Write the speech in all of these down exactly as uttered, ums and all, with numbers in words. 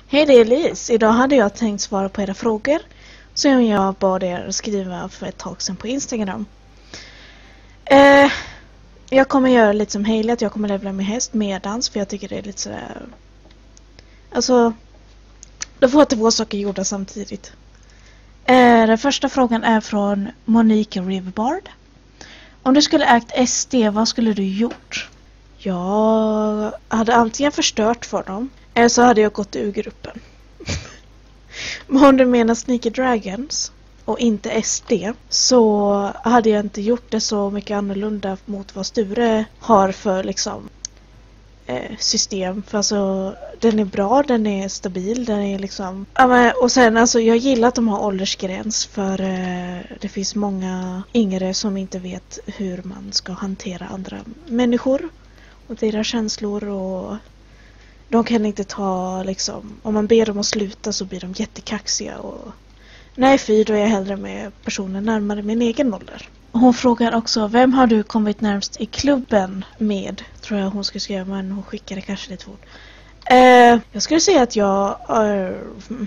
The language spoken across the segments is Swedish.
Hej, det är Lis. Idag hade jag tänkt svara på era frågor som jag bad er skriva för ett tag sedan på Instagram. Eh, jag kommer göra lite som Hailey, att jag kommer levla min häst medans, för jag tycker det är lite sådär... Alltså, då får jag två saker gjorda samtidigt. Eh, den första frågan är från Monique Riverbard. Om du skulle ägt S D, vad skulle du gjort? Jag hade antingen förstört för dem, eller så hade jag gått ur gruppen. Men om du menar Sneaky Dragons och inte S D, så hade jag inte gjort det så mycket annorlunda mot vad Sture har för liksom eh, system. För alltså, den är bra, den är stabil, den är liksom... Ja, men, och sen alltså, jag gillar att de har åldersgräns, för eh, det finns många yngre som inte vet hur man ska hantera andra människor och deras känslor, och de kan inte ta liksom, om man ber dem att sluta så blir de jättekaxiga, och nej fy, då är jag hellre med personen närmare min egen ålder. Hon frågar också, vem har du kommit närmast i klubben med? Tror jag hon ska skriva, men hon skickade kanske lite fort. Eh, jag skulle säga att jag uh,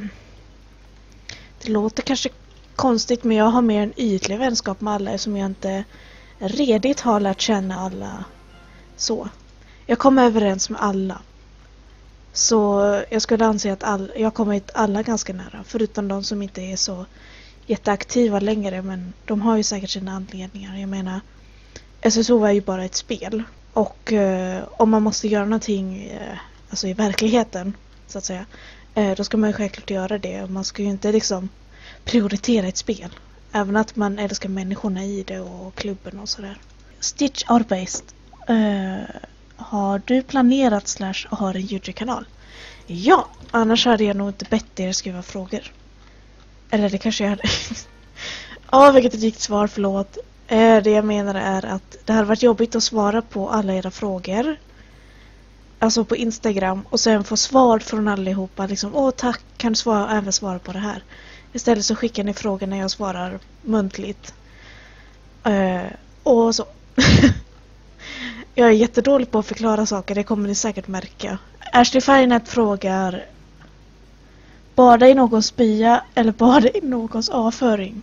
det låter kanske konstigt, men jag har mer en ytlig vänskap med alla, som jag inte redigt har lärt känna alla så. Jag kommer överens med alla. Så jag skulle anse att all, jag kommit alla ganska nära. Förutom de som inte är så jätteaktiva längre. Men de har ju säkert sina anledningar. Jag menar, S S O är ju bara ett spel. Och eh, om man måste göra någonting eh, alltså i verkligheten, så att säga. Eh, då ska man ju självklart göra det. Och man ska ju inte liksom prioritera ett spel. Även att man älskar människorna i det och klubben och sådär. Stitch Arbest. Eh... Har du planerat slash har en YouTube-kanal? Ja, annars hade jag nog inte bett er skriva frågor. Eller det kanske jag hade. Ja, vilket ett gikt svar, förlåt. Eh, det jag menar är att det hade varit jobbigt att svara på alla era frågor. Alltså på Instagram. Och sen få svar från allihopa. Liksom, åh tack, kan du svara, även svara på det här? Istället så skickar ni frågor när jag svarar muntligt. Eh, och så. Jag är jättedålig på att förklara saker, det kommer ni säkert märka. Ashley Firenet frågar, bada i någons spya eller bada i någons avföring?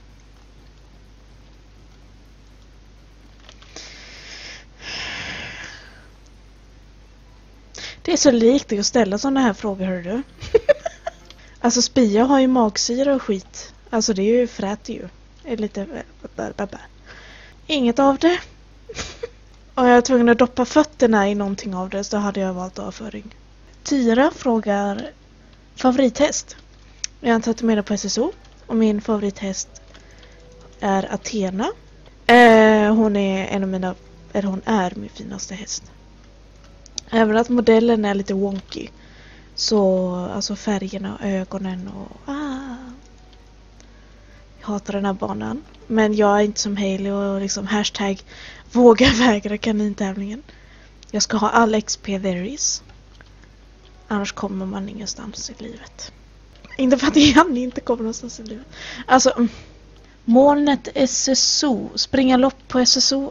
Det är så likt att ställa sådana här frågor, hör du. Alltså spya har ju magsyra och skit. Alltså det är ju frät ju. Det är lite... Inget av det. Och jag är tvungen att doppa fötterna i någonting av det, så hade jag valt avföring. Tyra frågar, favorithäst? Jag har tagit med på S S O. Och min favorithäst är Athena. Eh, hon är en av mina, eller hon är min finaste häst. Även att modellen är lite wonky. Så, alltså färgerna och ögonen och... Ah. Jag hatar den här banan. Men jag är inte som Hailey och liksom hashtag våga vägra kanintävlingen. Jag ska ha all X P there is. Annars kommer man ingenstans i livet. Inte för att han inte kommer någonstans i livet. Alltså, molnet S S O. Springa lopp på S S O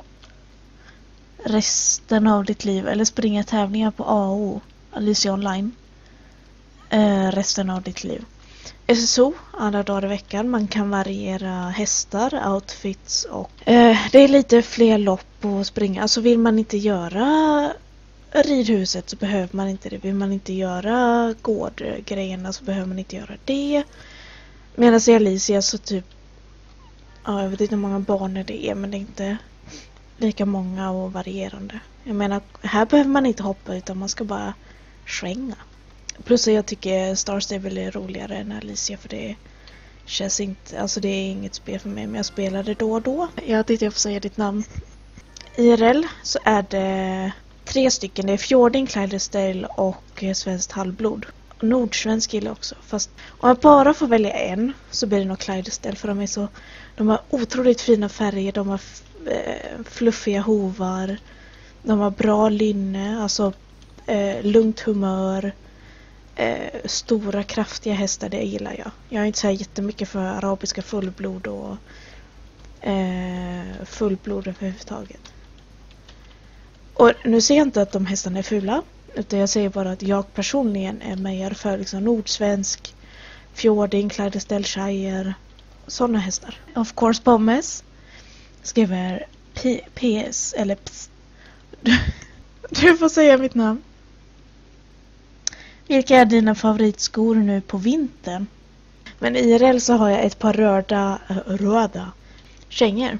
resten av ditt liv. Eller springa tävlingar på A O. Alicia Online. Eh, resten av ditt liv. S S O alla dagar i veckan. Man kan variera hästar, outfits och eh, det är lite fler lopp att springa. Alltså vill man inte göra ridhuset så behöver man inte det. Vill man inte göra gårdgrejerna så behöver man inte göra det. Medan i Alicia så typ, ja, jag vet inte hur många banor det är, men det är inte lika många och varierande. Jag menar, här behöver man inte hoppa utan man ska bara svänga. Plus att jag tycker Star Stable är roligare än Alicia, för det känns inte, alltså det är inget spel för mig, men jag spelar det då och då. Jag tänkte jag får säga ditt namn. I R L så är det tre stycken, det är Fjording, Clydesdale och Svenskt halvblod. Nordsvensk gillar också, fast om jag bara får välja en så blir det nog Clydesdale, för de är så, de har otroligt fina färger, de har eh, fluffiga hovar, de har bra lynne, alltså eh, lugnt humör. Eh, stora kraftiga hästar, det gillar jag. Jag är inte så här jättemycket för arabiska fullblod och eh, fullblod överhuvudtaget. Och nu ser jag inte att de hästarna är fula. Utan jag säger bara att jag personligen är mer för liksom nordsvensk, fjording, Clydesdale-shire, sådana hästar. Of course Pommes skriver P- PS eller Ps. Du får säga mitt namn. Vilka är dina favoritskor nu på vintern? Men i R L så har jag ett par röda, röda kängor.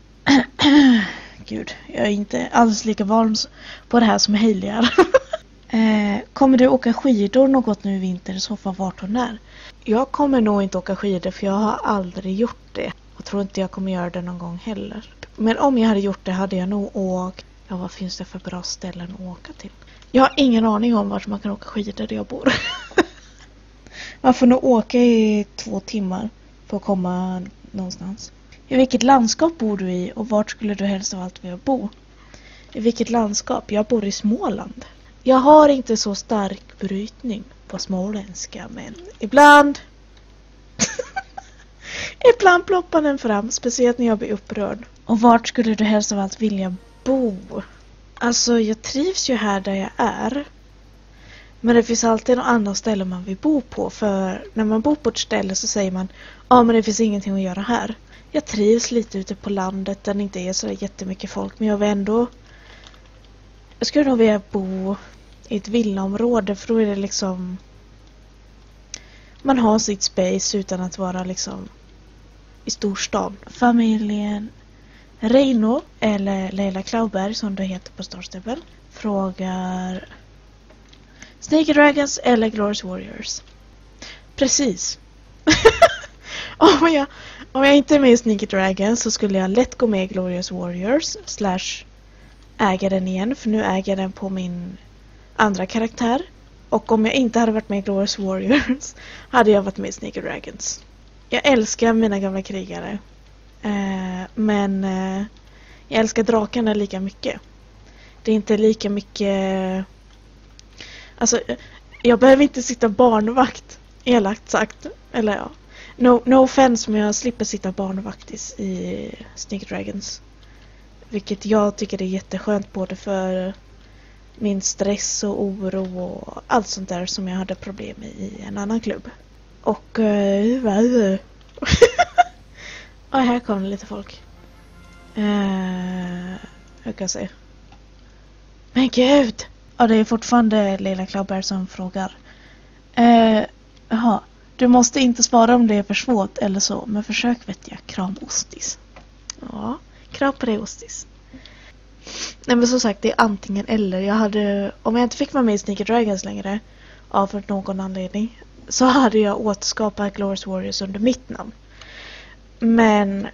Gud, jag är inte alls lika van på det här som Hailey är. eh, kommer du åka skidor något nu i vinter? I så fall vart och när? Jag kommer nog inte åka skidor för jag har aldrig gjort det. Och tror inte jag kommer göra det någon gång heller. Men om jag hade gjort det hade jag nog åkt. Ja, vad finns det för bra ställen att åka till? Jag har ingen aning om vart man kan åka skidor där jag bor. Man får nog åka i två timmar för att komma någonstans. I vilket landskap bor du i och vart skulle du helst av allt vilja bo? I vilket landskap? Jag bor i Småland. Jag har inte så stark brytning på småländska, men ibland ibland ploppar den fram, speciellt när jag blir upprörd. Och vart skulle du helst av allt vilja bo? Alltså, jag trivs ju här där jag är. Men det finns alltid något annat ställe man vill bo på. För när man bor på ett ställe så säger man, ja men det finns ingenting att göra här. Jag trivs lite ute på landet där det inte är så jättemycket folk. Men jag vill ändå, jag skulle nog vilja bo i ett villaområde. För då är det liksom, man har sitt space utan att vara liksom i storstan. Familjen Reino, eller Leila Klauberg som det heter på Star Stable, frågar Sneaky Dragons eller Glorious Warriors? Precis. om, jag, om jag inte är med i Sneaky Dragons så skulle jag lätt gå med i Glorious Warriors slash äga den igen, för nu äger jag den på min andra karaktär. Och om jag inte hade varit med i Glorious Warriors hade jag varit med i Sneaky Dragons. Jag älskar mina gamla krigare. Eh, men eh, jag älskar drakarna lika mycket. Det är inte lika mycket. Alltså, jag behöver inte sitta barnvakt, elakt sagt. Eller ja, no, no offense, men jag slipper sitta barnvakt i, i Sneaky Dragons. Vilket jag tycker är jätteskönt, både för min stress och oro och allt sånt där som jag hade problem med i en annan klubb. Och uh, vad och här kommer lite folk. Uh, jag kan se. Men gud! Ja, det är fortfarande Leila Klauberg som frågar. Uh, jaha, du måste inte svara om det är för svårt eller så. Men försök, vet jag. Kram Ostis. Ja, kram på dig Ostis. Nej, men som sagt, det är antingen eller. Jag hade, om jag inte fick vara med i Sneaky Dragons längre, av för någon anledning, så hade jag återskapat Glorious Warriors under mitt namn. Men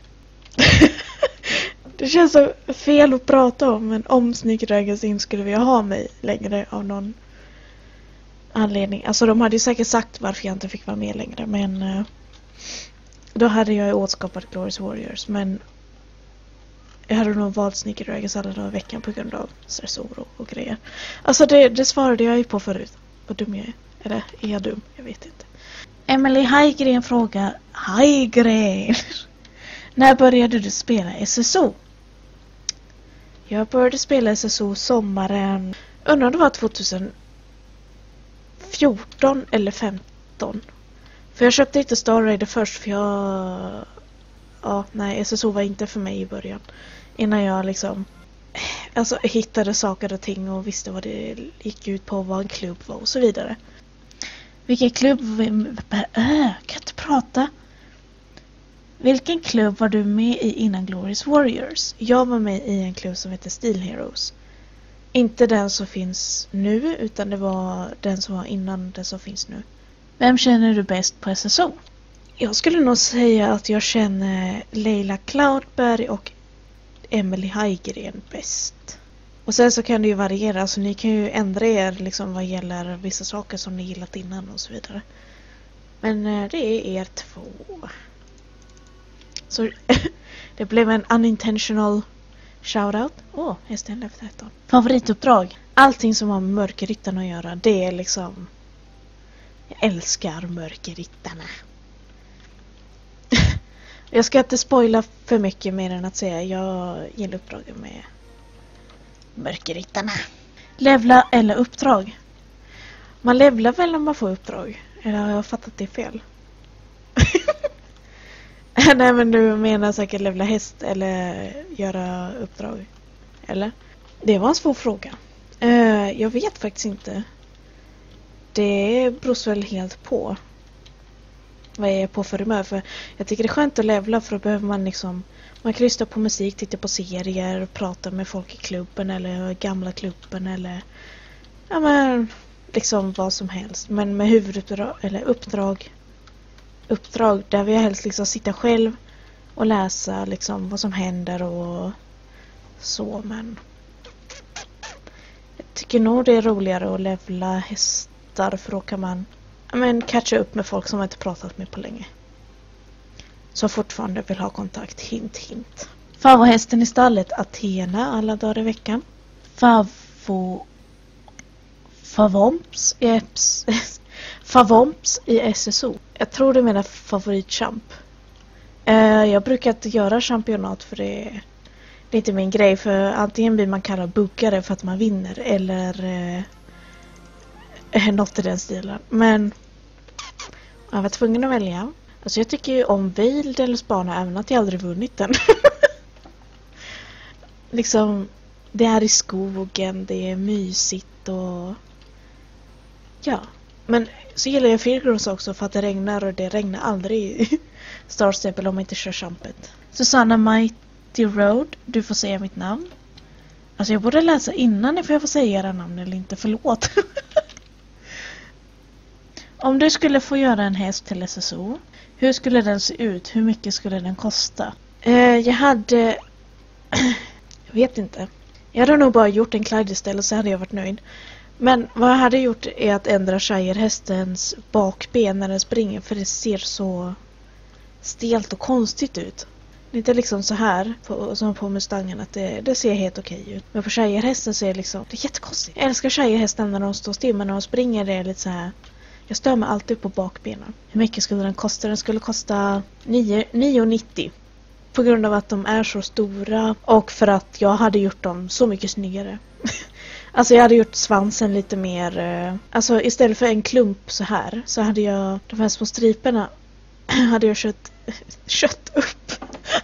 det känns så fel att prata om, men om Sneaky Dragons inte skulle vilja ha mig längre av någon anledning. Alltså de hade ju säkert sagt varför jag inte fick vara med längre, men uh, då hade jag återskapat Glorious Warriors. Men jag hade nog valt Sneaky Dragons alla dagar i veckan på grund av stress, oro och grejer. Alltså det, det svarade jag ju på förut. Vad dum jag är. Eller är jag dum? Jag vet inte. Emily Heigren frågar. Heigren! När började du spela S S O? Jag började spela S S O sommaren. Undrar om det var tjugohundrafjorton eller femton. För jag köpte inte Star Raider först för jag... Ja, nej, S S O var inte för mig i början. Innan jag liksom alltså hittade saker och ting och visste vad det gick ut på, vad en klubb var och så vidare. Vilken klubb... Äh, kan inte prata. Vilken klubb var du med i innan Glorious Warriors? Jag var med i en klubb som heter Steel Heroes. Inte den som finns nu, utan det var den som var innan den som finns nu. Vem känner du bäst på S S O? Jag skulle nog säga att jag känner Leila Klauberg och Emily Heigren bäst. Och sen så kan det ju variera, så ni kan ju ändra er liksom vad gäller vissa saker som ni gillat innan och så vidare. Men det är er två. Så det blev en unintentional shoutout. Åh, oh, hästen Level tretton. Favorituppdrag. Allting som har med Mörkerryttarna att göra, det är liksom... Jag älskar Mörkerryttarna. Jag ska inte spoila för mycket mer än att säga jag gillar uppdragen med Mörkerryttarna. Levla eller uppdrag? Man levlar väl när man får uppdrag? Eller har jag fattat det fel? Nej, men du menar säkert levla häst eller göra uppdrag. Eller? Det var en svår fråga. Uh, jag vet faktiskt inte. Det beror väl helt på vad jag är på för humör. För jag tycker det är skönt att levla, för då behöver man liksom, man kan lyssna på musik, titta på serier, prata med folk i klubben eller gamla klubben eller ja, men liksom vad som helst. Men med huvuduppdrag eller uppdrag uppdrag där vill jag helst liksom sitta själv och läsa liksom vad som händer och så. Men jag tycker nog det är roligare att levla hästar, för då kan man ja, men catcha upp med folk som man inte pratat med på länge. Så fortfarande vill ha kontakt. Hint, hint. Favohästen i stallet, Athena alla dagar i veckan. Favo... Favomps i Eps... Favomps i S S O. Jag tror det menar favoritchamp. Uh, jag brukar inte göra championat för det är, det är inte min grej. För antingen blir man kallad bokare för att man vinner eller uh, något i den stilen. Men jag var tvungen att välja. Alltså jag tycker ju om Wildels bana även att jag aldrig vunnit den. Liksom, det är i skogen, det är mysigt och ja. Men så gillar jag Firgross också för att det regnar och det regnar aldrig i Star Stable om man inte kör champet. Susanna Mighty Road, du får säga mitt namn. Alltså jag borde läsa innan ifall jag får säga era namn eller inte, förlåt. Om du skulle få göra en häst till S S O, hur skulle den se ut? Hur mycket skulle den kosta? Eh, jag hade... jag vet inte. Jag hade nog bara gjort en Clydesdale och så hade jag varit nöjd. Men vad jag hade gjort är att ändra Shire-hästens bakben när den springer, för det ser så stelt och konstigt ut. Det är inte liksom så här på, som på Mustangen att det, det ser helt okej ut. Men på Shire-hästen så är det liksom, det är jättekonstigt. Jag älskar Shire-hästen när de står still, men när de springer det är lite så här. Jag stör mig alltid på bakbenen. Hur mycket skulle den kosta? Den skulle kosta nio nittio. På grund av att de är så stora och för att jag hade gjort dem så mycket snyggare. Alltså jag hade gjort svansen lite mer... Alltså istället för en klump så här så hade jag de här små striperna hade jag kött, kött upp.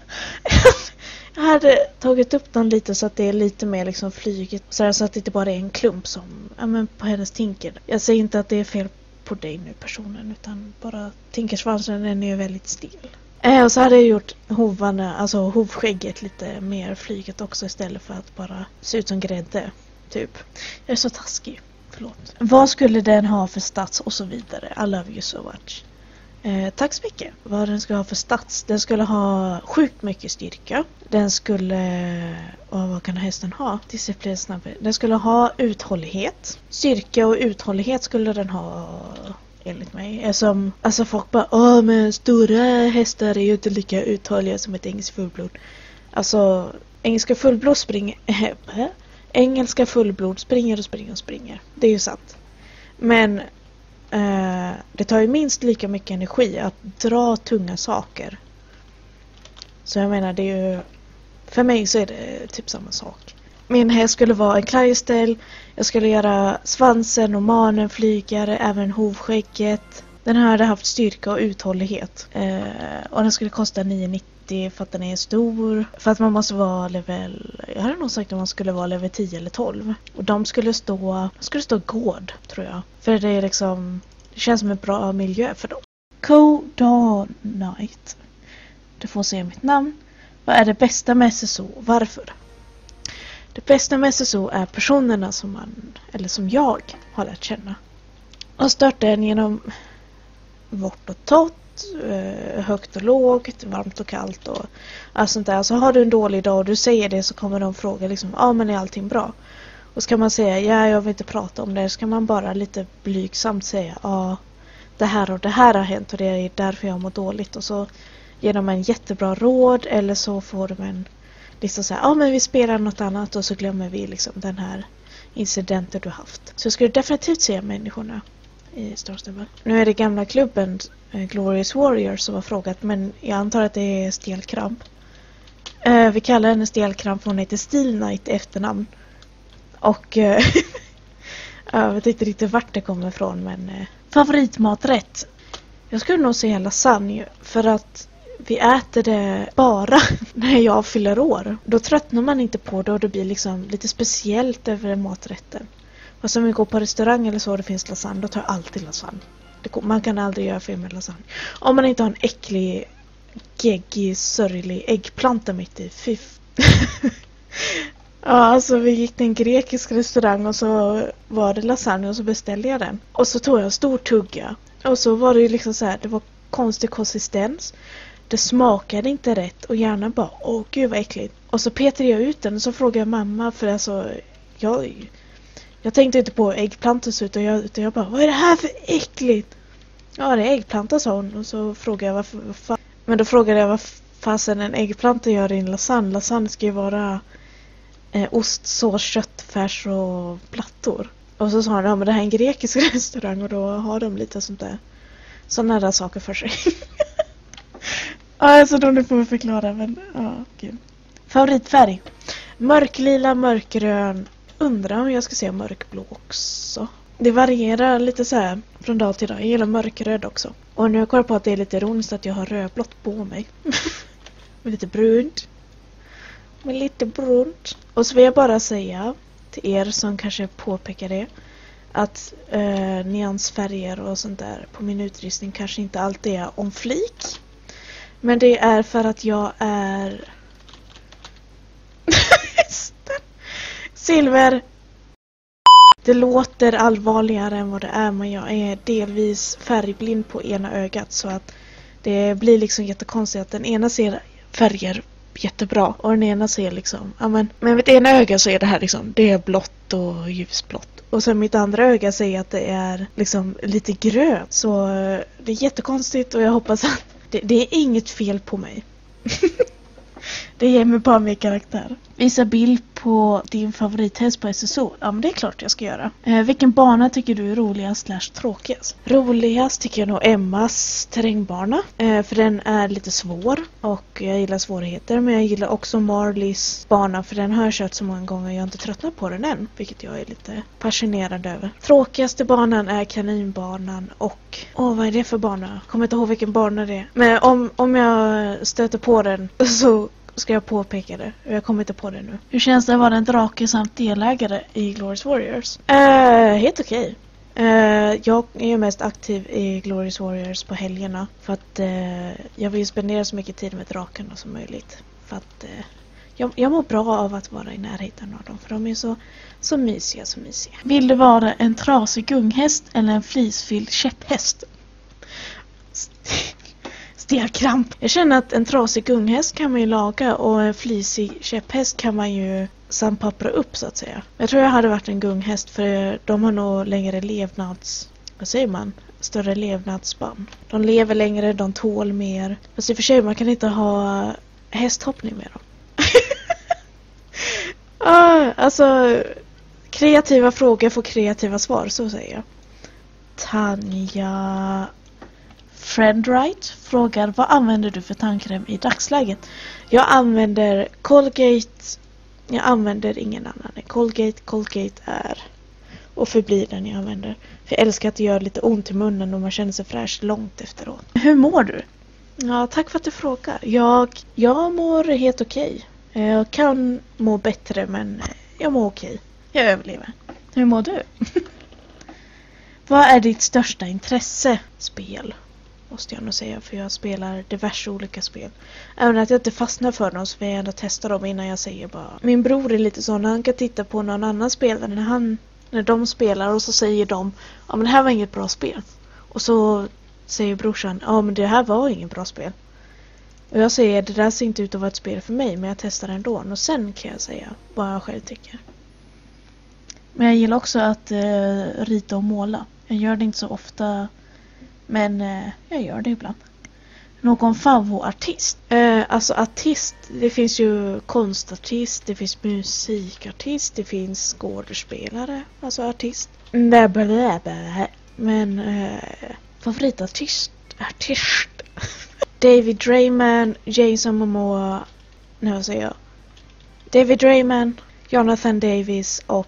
Jag hade tagit upp den lite så att det är lite mer liksom flyget. Så, här, så att det inte bara är en klump som ja, men på hennes tinker. Jag säger inte att det är fel på dig nu personen, utan bara tinkersvansen, den är ju väldigt stel. Eh, och så hade jag gjort hovarna, alltså hovskägget lite mer flyget också istället för att bara se ut som grädde. Typ. Jag är så taskig. Förlåt. Vad skulle den ha för stats och så vidare? I love you so much. Eh, tack så mycket. Vad den skulle ha för stats? Den skulle ha sjukt mycket styrka. Den skulle... Och vad kan hästen ha? Disciplin snabbare. Den skulle ha uthållighet. Styrka och uthållighet skulle den ha... enligt mig. Som, alltså folk bara, åh men stora hästar är ju inte lika uthålliga som ett engelskt fullblod. Alltså, engelska fullblod springer... Engelska fullblod springer och springer och springer. Det är ju sant. Men eh, det tar ju minst lika mycket energi att dra tunga saker. Så jag menar, det är ju... För mig så är det typ samma sak. Min häst skulle vara en Clydesdale. Jag skulle göra svansen och manen flygare, även hovskägget. Den här hade haft styrka och uthållighet. Eh, och den skulle kosta nio nittio för att den är stor. För att man måste vara level... Jag hade nog sagt att man skulle vara level tio eller tolv. Och de skulle stå... De skulle stå gård, tror jag. För det är liksom... Det känns som en bra miljö för dem. Codanite. Du får se mitt namn. Vad är det bästa med S S O? Varför? Det bästa med S S O är personerna som man, eller som jag har lärt känna. Och stört den genom vårt och tott, högt och lågt, varmt och kallt och allt sånt där. Så har du en dålig dag och du säger det, så kommer de fråga liksom, ja ah, men är allting bra? Och ska man säga, ja jag vill inte prata om det, så kan man bara lite blygsamt säga, ja ah, det här och det här har hänt och det är därför jag mår dåligt. Och så ger de en jättebra råd, eller så får de en liksom så här, ja ah, men vi spelar något annat och så glömmer vi liksom den här incidenten du haft. Så jag skulle definitivt se människorna i Star Stable. Nu är det gamla klubben eh, Glorious Warriors som har frågat, men jag antar att det är Stelkramp. Eh, vi kallar henne Stelkramp för hon heter Steel Knight efternamn. Och eh, jag vet inte riktigt vart det kommer ifrån, men eh, favoritmaträtt. Jag skulle nog säga lasagne, för att vi äter det bara när jag fyller år. Då tröttnar man inte på det och det blir liksom lite speciellt över maträtten. Och som vi går på restaurang eller så och det finns lasagne, då tar jag alltid lasagne. Det, man kan aldrig göra fel med lasagne. Om man inte har en äcklig, geggig, sörjlig äggplanta mitt i. Fy. Ja, alltså vi gick till en grekisk restaurang och så var det lasagne och så beställde jag den. Och så tog jag en stor tugga. Och så var det ju liksom så här, det var konstig konsistens. Det smakade inte rätt och gärna bara, åh gud vad äckligt. Och så petade jag ut den och så frågade jag mamma, för alltså, jag, jag tänkte inte på äggplantor utan jag, utan jag bara, vad är det här för äckligt? Ja, det är äggplanta, sa hon. Och så frågade jag varför, vad fan. Men då frågade jag vad fasen en äggplanta gör i en lasagne. Lasagne ska ju vara eh, ost, sås, kött, färs och plattor. Och så sa han, ja men det här är en grekisk restaurang och då har de lite sånt där, sådana där saker för sig. Ja, alltså de får jag förklara, men ja, kul. Favoritfärg? Mörklila, mörkgrön. Undrar om jag ska säga mörkblå också. Det varierar lite så här från dag till dag. Jag gillar mörkröd också. Och nu kollar jag på att det är lite ironiskt att jag har rödblått på mig. Med lite brunt. Med lite brunt. Och så vill jag bara säga till er som kanske påpekar det, att eh, nyansfärger och sånt där på min utrustning kanske inte alltid är om flik. Men det är för att jag är silver. Det låter allvarligare än vad det är, men jag är delvis färgblind på ena ögat, så att det blir liksom jättekonstigt att den ena ser färger jättebra och den ena ser liksom, ja men, men mitt ena öga så är det här liksom, det är blått och ljusblått. Och sen mitt andra öga säger att det är liksom lite grönt. Så det är jättekonstigt och jag hoppas att det, det är inget fel på mig. Det ger mig bara mer karaktär. Visa bild på din favorithäst på S S O. Ja, men det är klart jag ska göra. Eh, vilken bana tycker du är roligast slash tråkigast? Roligast tycker jag nog Emmas terrängbana. Eh, för den är lite svår och jag gillar svårigheter. Men jag gillar också Marleys bana, för den har jag kört så många gånger och jag har inte tröttnat på den än. Vilket jag är lite passionerad över. Tråkigaste banan är kaninbanan och... Åh, vad är det för bana? Jag kommer inte ihåg vilken bana det är. Men om, om jag stöter på den så... ska jag påpeka det. Jag kommer inte på det nu. Hur känns det att vara en drake samt delägare i Glorious Warriors? Uh, helt okej. Okay. Uh, jag är ju mest aktiv i Glorious Warriors på helgerna. För att uh, jag vill spendera så mycket tid med drakarna som möjligt. För att uh, jag, jag mår bra av att vara i närheten av dem. För de är så, så mysiga, så mysiga. Vill du vara en trasig gunghäst eller en flisfylld käpphäst? Stelkramp. Jag känner att en trasig gunghäst kan man ju laga och en flisig käpphäst kan man ju sandpappra upp, så att säga. Jag tror jag hade varit en gunghäst, för de har nog längre levnads... Vad säger man? Större levnadsspann. De lever längre, de tål mer. Fast i och för sig, man kan inte ha hästhoppning med dem. ah, alltså, kreativa frågor får kreativa svar, så säger jag. Tanja... Friendright frågar, vad använder du för tandkräm i dagsläget? Jag använder Colgate. Jag använder ingen annan. Colgate, Colgate är och förblir den jag använder. För jag älskar att det gör lite ont i munnen och man känner sig fräsch långt efteråt. Hur mår du? Ja, tack för att du frågar. Jag, jag mår helt okej. Jag kan må bättre, men jag mår okej. Jag överlever. Hur mår du? Vad är ditt största intresse? Spel. Måste jag nog säga, för jag spelar diverse olika spel. Även att jag inte fastnar för dem så vill jag ändå testa dem innan jag säger bara. Min bror är lite sån, han kan titta på någon annan spelare när, han, när de spelar och så säger de, ja men det här var inget bra spel. Och så säger brorsan, ja men det här var inget bra spel. Och jag säger, det där ser inte ut att vara ett spel för mig, men jag testar ändå. Och sen kan jag säga vad jag själv tycker. Men jag gillar också att eh, rita och måla. Jag gör det inte så ofta. Men eh, jag gör det ibland. Någon favoritartist? Eh, alltså artist, det finns ju konstartist, det finns musikartist, det finns skådespelare, alltså artist. Blah, blah, blah. Men eh, favoritartist, artist. David Drayman, Jason Momoa, nu vad säger jag? David Drayman, Jonathan Davis och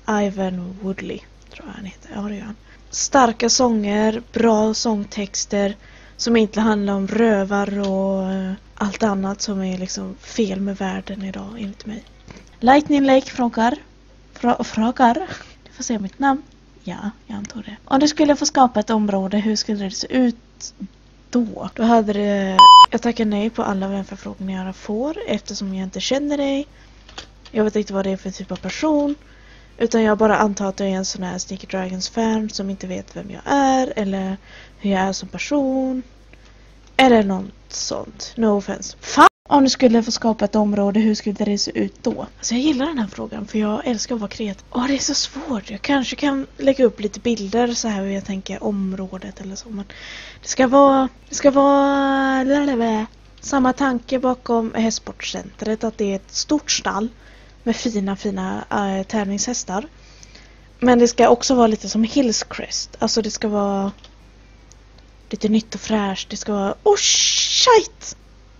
Ivan Woodley, tror jag han heter. Ja, det gör han. Starka sånger, bra sångtexter som inte handlar om rövar och uh, allt annat som är liksom fel med världen idag, enligt mig. Lightning Lake frågar. Fra- frågar. Du får se mitt namn. Ja, jag antar det. Om du skulle få skapa ett område, hur skulle det se ut då? Då hade det... Jag tackar nej på alla vänförfrågningar jag får eftersom jag inte känner dig. Jag vet inte vad det är för typ av person. Utan jag bara antar att du är en sån här Sneaky Dragons-fan som inte vet vem jag är. Eller hur jag är som person. Eller något sånt. No offense. Fan! Om du skulle få skapa ett område, hur skulle det se ut då? Alltså jag gillar den här frågan för jag älskar att vara kreativ. Åh, det är så svårt. Jag kanske kan lägga upp lite bilder så här hur jag tänker området eller så. Men det ska vara... Det ska vara... Lalala. Samma tanke bakom hästsportcentret. Att det är ett stort stall med fina, fina äh, tävlingshästar. Men det ska också vara lite som Hillscrest. Alltså det ska vara lite nytt och fräscht. Det ska vara... Oh, shit!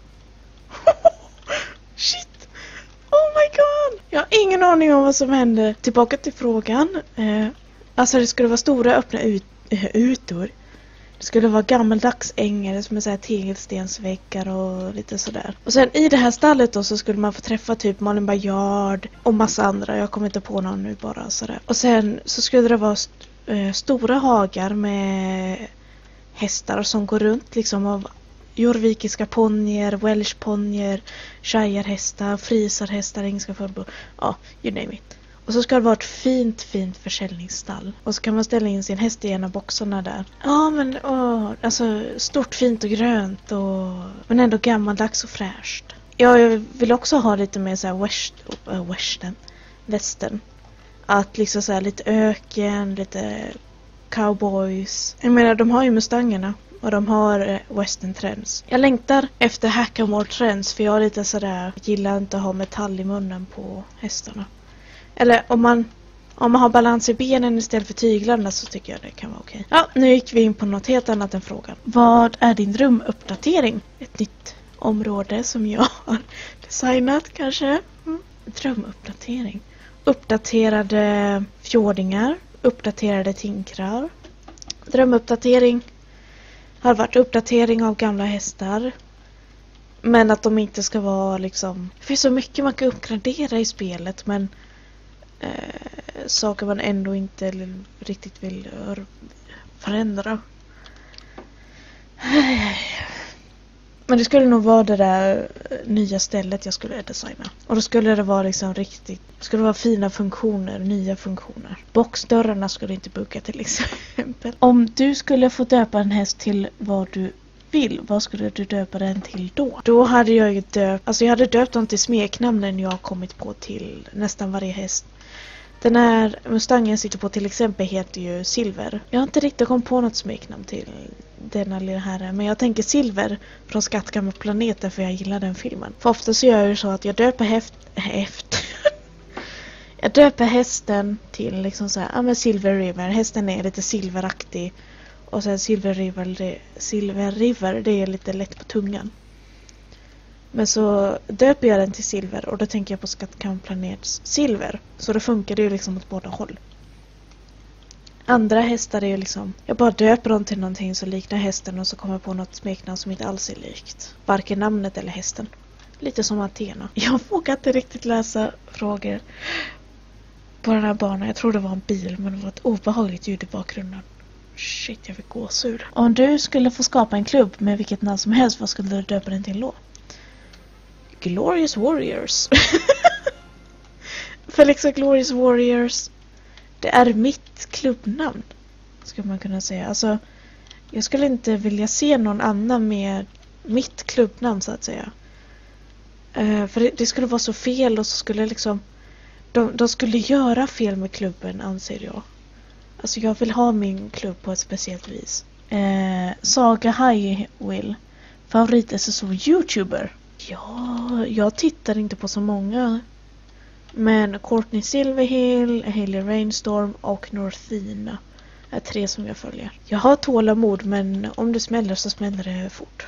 Shit! Oh my god! Jag har ingen aning om vad som händer. Tillbaka till frågan. Eh, alltså det skulle vara stora öppna ut, äh, utor. Det skulle vara gammaldags änger som är så här tegelstensväggar och lite sådär. Och sen i det här stallet då så skulle man få träffa typ Malin Bajard och massa andra. Jag kommer inte på någon nu bara sådär. Och sen så skulle det vara st- äh, stora hagar med hästar som går runt liksom av jorvikiska ponjer, welsh ponjer, shirehästar, frisarhästar, engelska förbund. Ja, you name it. Och så ska det vara ett fint, fint försäljningsstall. Och så kan man ställa in sin häst i en av boxarna där. Ja, men åh, alltså stort, fint och grönt. Och, men ändå gammaldags och fräscht. Ja, jag vill också ha lite mer så här west, äh, western, västern. Att liksom så här lite öken, lite cowboys. Jag menar, de har ju mustangerna. Och de har western trends. Jag längtar efter hackamore trends. För jag är lite sådär, jag gillar inte att ha metall i munnen på hästarna. Eller om man, om man har balans i benen istället för tyglarna så tycker jag det kan vara okej. Ja, nu gick vi in på något helt annat än frågan. Vad är din drömuppdatering? Ett nytt område som jag har designat kanske. Mm. Drömuppdatering. Uppdaterade fjordingar. Uppdaterade tinkrar. Drömuppdatering har varit uppdatering av gamla hästar. Men att de inte ska vara liksom... Det finns så mycket man kan uppgradera i spelet. Men eh, saker man ändå inte riktigt vill förändra. Men det skulle nog vara det där nya stället jag skulle designa. Och då skulle det vara liksom riktigt... Det skulle vara fina funktioner, nya funktioner. Boxdörrarna skulle inte bugga till exempel. Om du skulle få döpa en häst till vad du vill, vad skulle du döpa den till då? Då hade jag ju döpt... Alltså jag hade döpt dem till smeknamnen jag har kommit på till nästan varje häst. Den här mustangen sitter på till exempel heter ju Silver. Jag har inte riktigt kommit på något smeknamn till denna lilla herre. Men jag tänker Silver från Skattkamma planeten för jag gillar den filmen. För ofta så gör jag ju så att jag döper häft... häft. jag döper hästen till liksom så här, ja men Silver River. Hästen är lite silveraktig. Och sen Silver River, det, Silver River, det är lite lätt på tungan. Men så döper jag den till Silver och då tänker jag på Skattkamma planets Silver. Så då funkar det ju liksom åt båda håll. Andra hästar är ju liksom... Jag bara döper dem till någonting som liknar hästen och så kommer jag på något smeknamn som inte alls är likt. Varken namnet eller hästen. Lite som Athena. Jag vågar inte riktigt läsa frågor på den här banan. Jag tror det var en bil men det var ett obehagligt ljud i bakgrunden. Shit, jag fick gåshud. Om du skulle få skapa en klubb med vilket namn som helst, vad skulle du döpa den till då? Glorious Warriors. För liksom Glorious Warriors, det är mitt klubbnamn, skulle man kunna säga. Alltså, jag skulle inte vilja se någon annan med mitt klubbnamn så att säga. Uh, för det, det skulle vara så fel och så skulle liksom... De, de skulle göra fel med klubben, anser jag. Alltså jag vill ha min klubb på ett speciellt vis. Uh, Saga Highwill. Favorit är så YouTuber. Ja, jag tittar inte på så många. Men Courtney Silverhill, Hailey Rainstorm och Northina är tre som jag följer. Jag har tålamod men om det smäller så smäller det fort.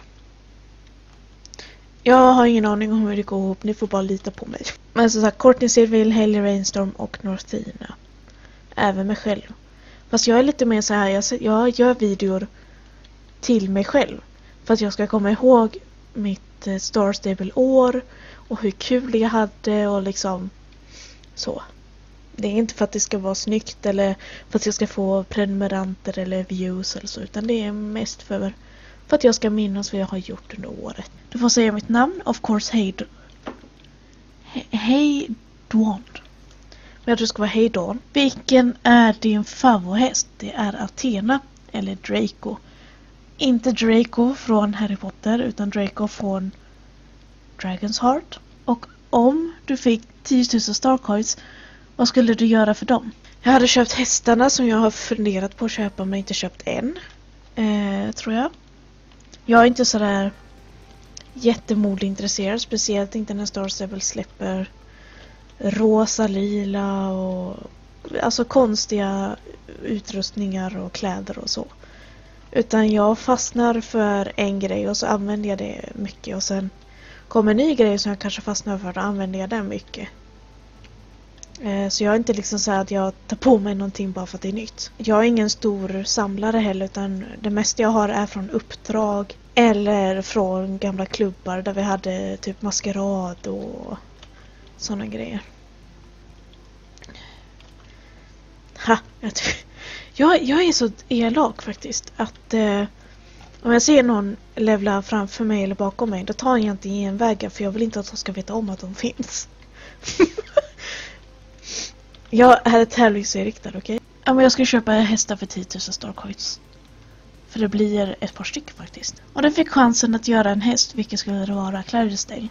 Jag har ingen aning om hur det går ihop, ni får bara lita på mig. Men som sagt, Courtney Silverhill, Hailey Rainstorm och Northina. även mig själv. Fast jag är lite mer så här, jag, jag gör videor till mig själv. För att jag ska komma ihåg mitt eh, Star Stable-år och hur kul jag hade och liksom så. Det är inte för att det ska vara snyggt eller för att jag ska få prenumeranter eller views eller så, utan det är mest för, för att jag ska minnas vad jag har gjort under året. Du får säga mitt namn, of course, hej Hej Dawn. Men jag tror det ska vara hej Dawn. Vilken är din favorit? Det är Athena eller Draco. Inte Draco från Harry Potter utan Draco från Dragon's Heart. Och om du fick tio tusen Starcoins, vad skulle du göra för dem? Jag hade köpt hästarna som jag har funderat på att köpa men inte köpt än. Eh, tror jag. Jag är inte sådär jättemodeintresserad. Speciellt inte när Star Stable släpper rosa, lila och alltså konstiga utrustningar och kläder och så. Utan jag fastnar för en grej och så använder jag det mycket. Och sen kommer en ny grej som jag kanske fastnar för, och använder jag den mycket. Så jag är inte liksom så att jag tar på mig någonting bara för att det är nytt. Jag är ingen stor samlare heller, utan det mesta jag har är från uppdrag eller från gamla klubbar där vi hade typ maskerad och sådana grejer. Ha, jag, jag, jag är så elak faktiskt att eh, om jag ser någon levla framför mig eller bakom mig, då tar jag inte genvägar för jag vill inte att de ska veta om att de finns. Jag är tävlingsinriktad, okej? Okay? Ja, men jag ska köpa hästar för tio tusen Starcoins. För det blir ett par stycken faktiskt. Och den fick chansen att göra en häst, vilket skulle det vara? Clydesdale.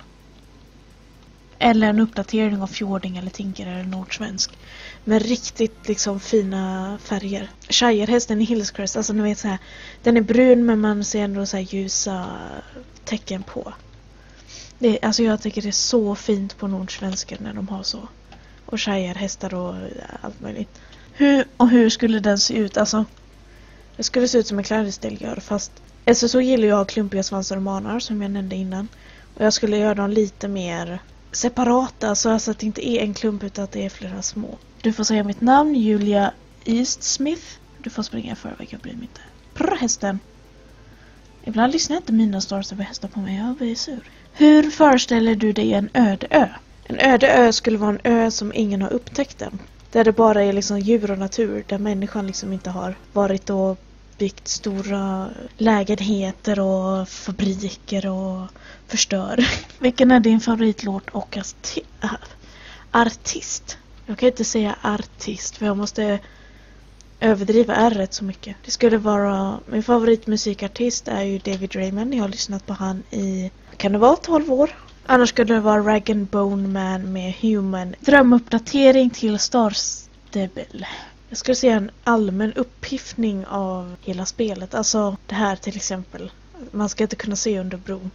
Eller en uppdatering av Fjording eller Tinker eller Nordsvensk. Med riktigt liksom fina färger. Shire-hästen i Hillscrest, alltså ni vet så här. Den är brun men man ser ändå så här ljusa tecken på. Det, alltså jag tycker det är så fint på Nordsvenskar när de har så. Och Shire-hästar och allt möjligt. Hur och hur skulle den se ut? Alltså, det skulle se ut som en Clydesdale gör. Fast alltså, så gillar jag klumpiga svansar och manar som jag nämnde innan. Och jag skulle göra dem lite mer separata. Så alltså att det inte är en klump utan att det är flera små. Du får säga mitt namn, Julia Eastsmith. Du får springa för vad jag bryr mig inte. Prr, hästen. Ibland lyssnar inte mina stars över hästar på mig. Jag blir sur. Hur föreställer du dig en öde ö? En öde ö skulle vara en ö som ingen har upptäckt än. Där det bara är liksom djur och natur. Där människan liksom inte har varit och byggt stora lägenheter och fabriker och förstör. Vilken är din favoritlåt och arti- artist? Jag kan inte säga artist för jag måste överdriva r-et så mycket. Det skulle vara, min favoritmusikartist är ju David Raymond. Jag har lyssnat på han i, kan det vara tolv år? Annars skulle det vara Rag and Bone Man med Human. Drömuppdatering till Star Stable. Jag skulle säga en allmän upphiffning av hela spelet. Alltså det här till exempel. Man ska inte kunna se under bron.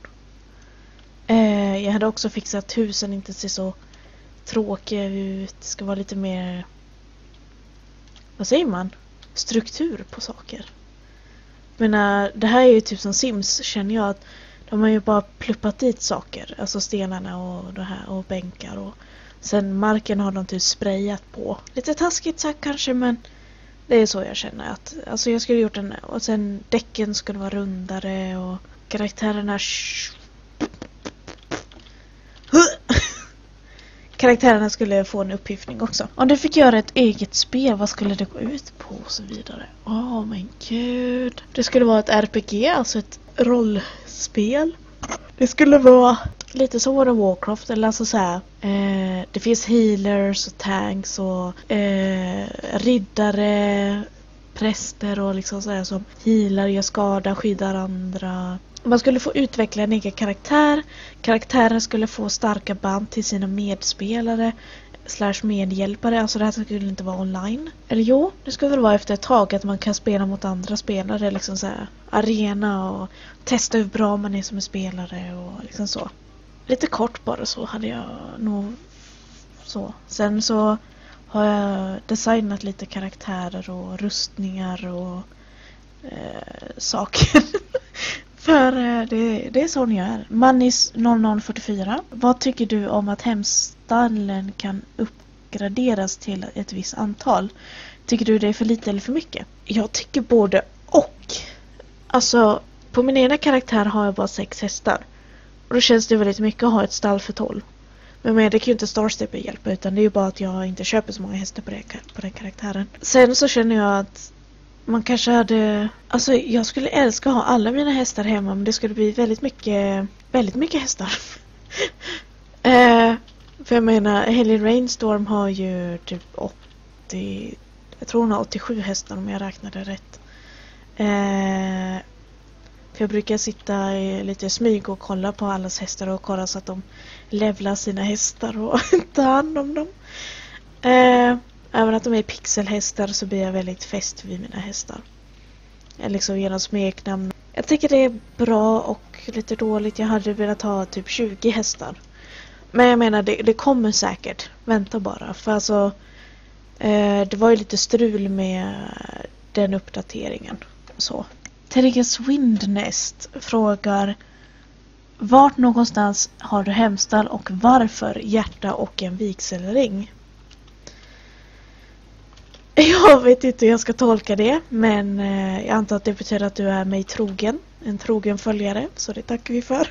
Eh, jag hade också fixat att husen inte ser så tråkiga ut. Det ska vara lite mer, vad säger man? Struktur på saker. Men äh, det här är ju typ som Sims, känner jag att de har ju bara pluppat dit saker. Alltså stenarna och det här och bänkar och sen marken har de typ sprayat på. Lite taskigt sagt kanske, men det är så jag känner att alltså jag skulle gjort en, och sen däcken skulle vara rundare och karaktärerna karaktärerna skulle få en upphiffning också. Om du fick göra ett eget spel, vad skulle det gå ut på och så vidare? Åh oh, men gud. Det skulle vara ett R P G, alltså ett rollspel. Det skulle vara lite så World of Warcraft, eller alltså så här. Eh, det finns healers och tanks och eh, riddare, präster och liksom så här som healar, gör skada, skyddar andra. Man skulle få utveckla en egen karaktär. Karaktären skulle få starka band till sina medspelare slash medhjälpare. Alltså det här skulle inte vara online. Eller jo, det skulle väl vara efter ett tag att man kan spela mot andra spelare. Liksom så här, arena och testa hur bra man är som en spelare och liksom så. Lite kort bara så hade jag nog så. Sen så har jag designat lite karaktärer och rustningar och eh, saker. För det, det är så ni är. Manis noll noll fyra fyra. Vad tycker du om att hemstallen kan uppgraderas till ett visst antal? Tycker du det är för lite eller för mycket? Jag tycker både och. Alltså, på min ena karaktär har jag bara sex hästar. Och då känns det väldigt mycket att ha ett stall för tolv. Men, men det kan ju inte Star Stable hjälpa, utan det är ju bara att jag inte köper så många hästar på, det, på den karaktären. Sen så känner jag att man kanske hade... Alltså, jag skulle älska att ha alla mina hästar hemma, men det skulle bli väldigt mycket, väldigt mycket hästar. eh, för jag menar, Helene Rainstorm har ju typ åttio... Jag tror hon har åttiosju hästar om jag räknade rätt. Eh, för jag brukar sitta i lite smyg och kolla på allas hästar och kolla så att de levlar sina hästar och tar hand om dem. Eh, även att de är pixelhästar så blir jag väldigt fäst vid mina hästar. Jag liksom genom smeknamn. Jag tycker det är bra och lite dåligt. Jag hade velat ha typ tjugo hästar. Men jag menar, det, det kommer säkert. Vänta bara. För alltså, eh, det var ju lite strul med den uppdateringen. Så. Therese Windnest frågar: vart någonstans har du hemstall och varför hjärta och en vigselring? Jag vet inte hur jag ska tolka det, men eh, jag antar att det betyder att du är mig trogen. En trogen följare, så det tackar vi för.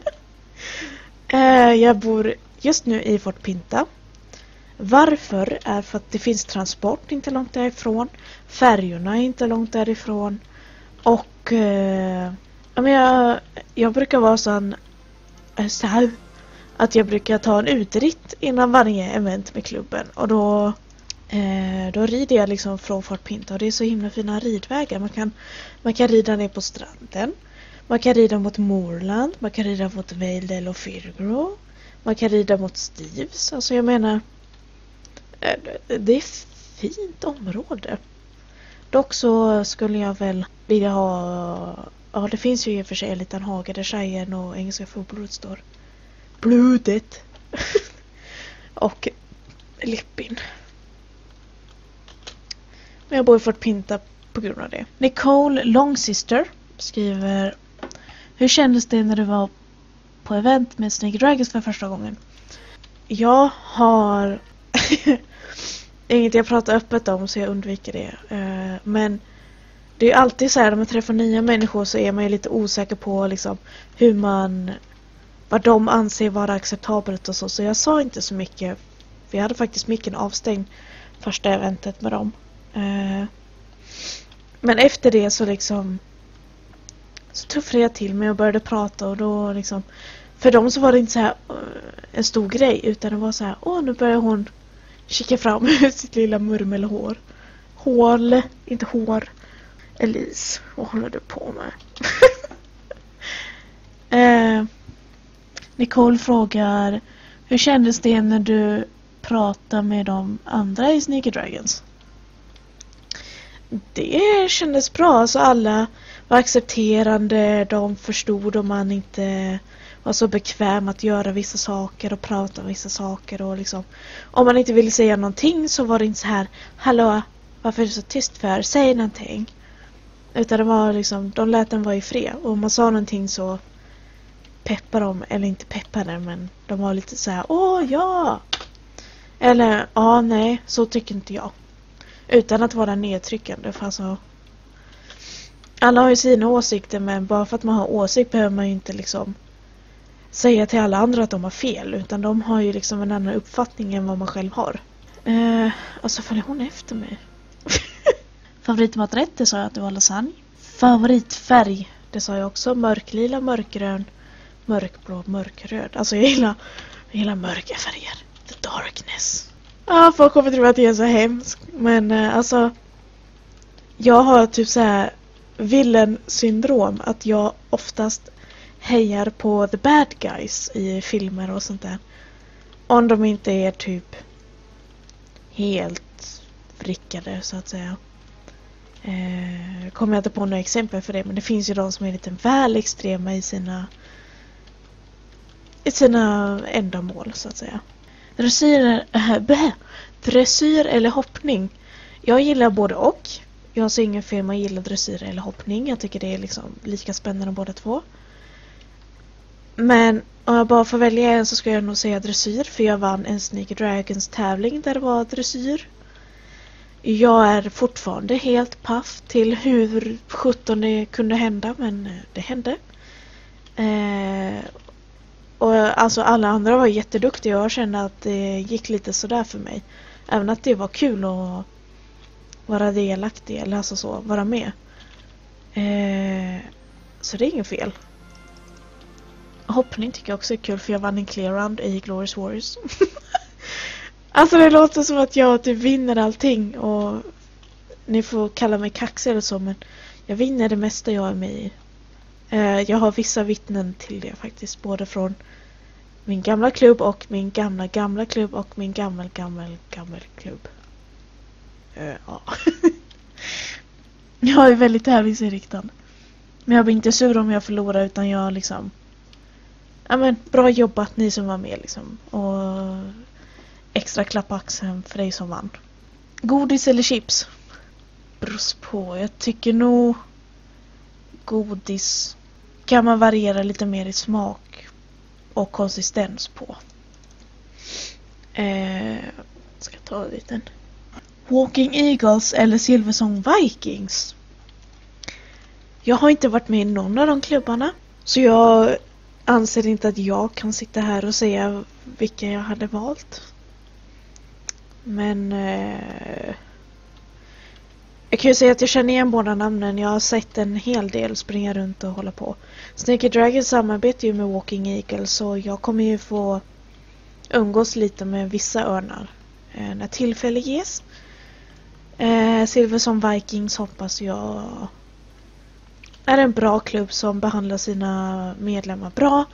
eh, jag bor just nu i Fort Pinta. Varför är för att det finns transport inte långt därifrån. Färjorna är inte långt därifrån. Och eh, jag, jag brukar vara sån så här, att jag brukar ta en utritt innan varje event med klubben. Och då, eh, då rider jag liksom från Fort Pinta. Och det är så himla fina ridvägar. Man kan, man kan rida ner på stranden. Man kan rida mot Moorland. Man kan rida mot Valedale och Firgrove. Man kan rida mot Steves. Alltså jag menar, eh, det är ett fint område. Dock så skulle jag väl vilja ha... Ja, det finns ju i och för sig en liten hage där Cheyenne och engelska fotbollet står. Blodet. Och Lippin. Men jag bor i Fort Pinta på grund av det. Nicole Longsister skriver: hur kändes det när du var på event med Snake Dragons för första gången? Jag har... Inget jag pratar öppet om, så jag undviker det. Uh, men det är ju alltid så här, när man träffar nya människor så är man ju lite osäker på liksom, hur man, vad de anser vara acceptabelt och så. Så jag sa inte så mycket. Vi hade faktiskt micken avstängd första eventet med dem. Uh, men efter det så liksom så tuffade jag till mig och började prata, och då liksom, för dem så var det inte så här uh, en stor grej, utan det var så här: åh, nu börjar hon kika fram ur sitt lilla murmelhår. Hål, inte hår. Elise, vad håller du på med? eh, Nicole frågar: hur kändes det när du pratade med de andra i Sneaky Dragons? Det kändes bra. Alltså alla var accepterande. De förstod om man inte var så bekväm att göra vissa saker och prata om vissa saker. Och liksom, om man inte ville säga någonting så var det inte så här: hallå, varför är du så tyst för? Säg någonting. Utan det var liksom, de lät den vara i fred. Och om man sa någonting så peppade de, eller inte peppade, men de var lite så här: åh ja! Eller, ja, nej, så tycker inte jag. Utan att vara nedtryckande. För alltså, alla har ju sina åsikter, men bara för att man har åsikt behöver man ju inte liksom säga till alla andra att de har fel. Utan de har ju liksom en annan uppfattning än vad man själv har. Eh, alltså följer hon efter mig? Favoritmaträtt, det sa jag att det var lasagne. Favoritfärg, det sa jag också. Mörklila, mörkgrön, mörkblå, mörkröd. Alltså jag gillar, jag gillar mörka färger. The darkness. Ja, ah, folk kommer tro att jag är så hemsk. Men eh, alltså, jag har typ så här villain-syndrom. Att jag oftast hejar på the bad guys i filmer och sånt där. Om de inte är typ helt vrickade, så att säga. Eh, kommer jag inte på några exempel för det, men det finns ju de som är lite väl extrema i sina i sina ändamål, så att säga. Dressyr, äh, bä, dressyr eller hoppning? Jag gillar både och. Jag ser ingen fel med att gilla dressyr eller hoppning. Jag tycker det är liksom lika spännande båda två. Men om jag bara får välja en så ska jag nog säga dressyr, för jag vann en Sneaky Dragons tävling där det var dressyr. Jag är fortfarande helt paff till hur sjutton det kunde hända, men det hände. Eh, och alltså alla andra var jätteduktiga och jag kände att det gick lite sådär för mig. Även att det var kul att vara delaktig eller alltså så, vara med. Eh, så det är inget fel. Hoppning tycker jag också är kul för jag vann en clear round i Glorious Warriors. Alltså det låter som att jag typ vinner allting och ni får kalla mig kaxig eller så, men jag vinner det mesta jag är med i. Eh, jag har vissa vittnen till det faktiskt, både från min gamla klubb och min gamla gamla klubb och min gammal gammal gammal klubb. Uh, ja. Jag är väldigt tävlingsinriktad. Men jag blir inte sur om jag förlorar, utan jag liksom... Ja men, bra jobbat ni som var med liksom. Och extra klapp på axeln för dig som vann. Godis eller chips? Beror på. Jag tycker nog godis kan man variera lite mer i smak och konsistens på. Eh, ska jag ta en liten. Walking Eagles eller Silversong Vikings? Jag har inte varit med i någon av de klubbarna, så jag anser inte att jag kan sitta här och säga vilka jag hade valt. Men eh, jag kan ju säga att jag känner igen båda namnen. Jag har sett en hel del springa runt och hålla på. Snake Dragon samarbetar ju med Walking Eagles, så jag kommer ju få umgås lite med vissa örnar eh, när tillfälle ges. Eh, Silversong Vikings hoppas jag är en bra klubb som behandlar sina medlemmar bra.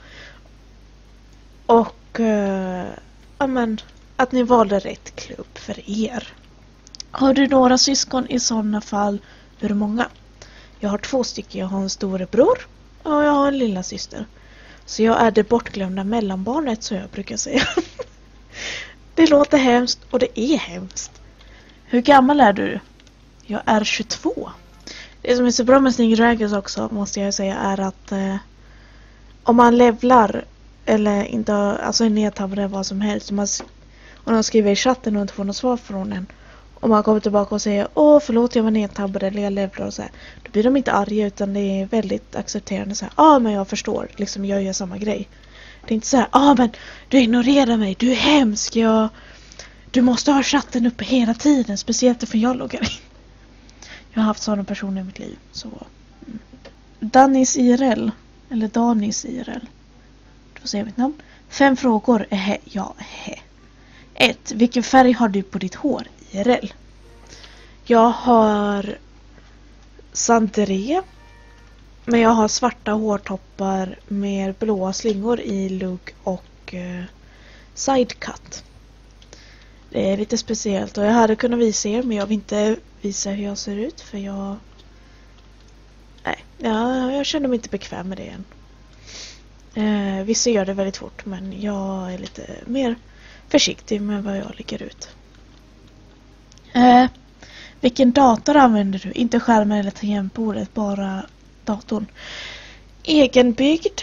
Och eh, amen, att ni valde rätt klubb för er. Har du några syskon i sådana fall? Hur många? Jag har två stycken. Jag har en storebror och jag har en lilla syster. Så jag är det bortglömda mellanbarnet, så jag brukar säga. Det låter hemskt och det är hemskt. Hur gammal är du? Jag är tjugotvå. Det som är så bra med Sneaky Dragons också, måste jag säga, är att eh, om man levlar eller inte, alltså är nedtappad eller vad som helst, om, man, om de skriver i chatten och inte får något svar från en, och man kommer tillbaka och säger åh förlåt jag var nedtappad eller jag levlar och så här, då blir de inte arga, utan det är väldigt accepterande så här, ja ah, men jag förstår, liksom jag gör samma grej. Det är inte så här, ja ah, men du ignorerar mig, du är hemsk, jag, du måste ha chatten uppe hela tiden, speciellt för jag loggar in. Jag har haft sådana personer i mitt liv. Så. Mm. Danis I R L. Eller Danis I R L. Du får säga mitt namn. Fem frågor. Ehe, ja, ehe. Ett. Vilken färg har du på ditt hår? I R L. Jag har Santeré. Men jag har svarta hårtoppar med blåa slingor i lugg och eh, sidecut. Det är lite speciellt och jag hade kunnat visa er, men jag vill inte visa hur jag ser ut för jag... Nej, ja, jag känner mig inte bekväm med det än. Eh, vissa gör det väldigt fort, men jag är lite mer försiktig med vad jag lägger ut. Eh, vilken dator använder du? Inte skärmen eller tangentbordet, bara datorn. Egenbyggd.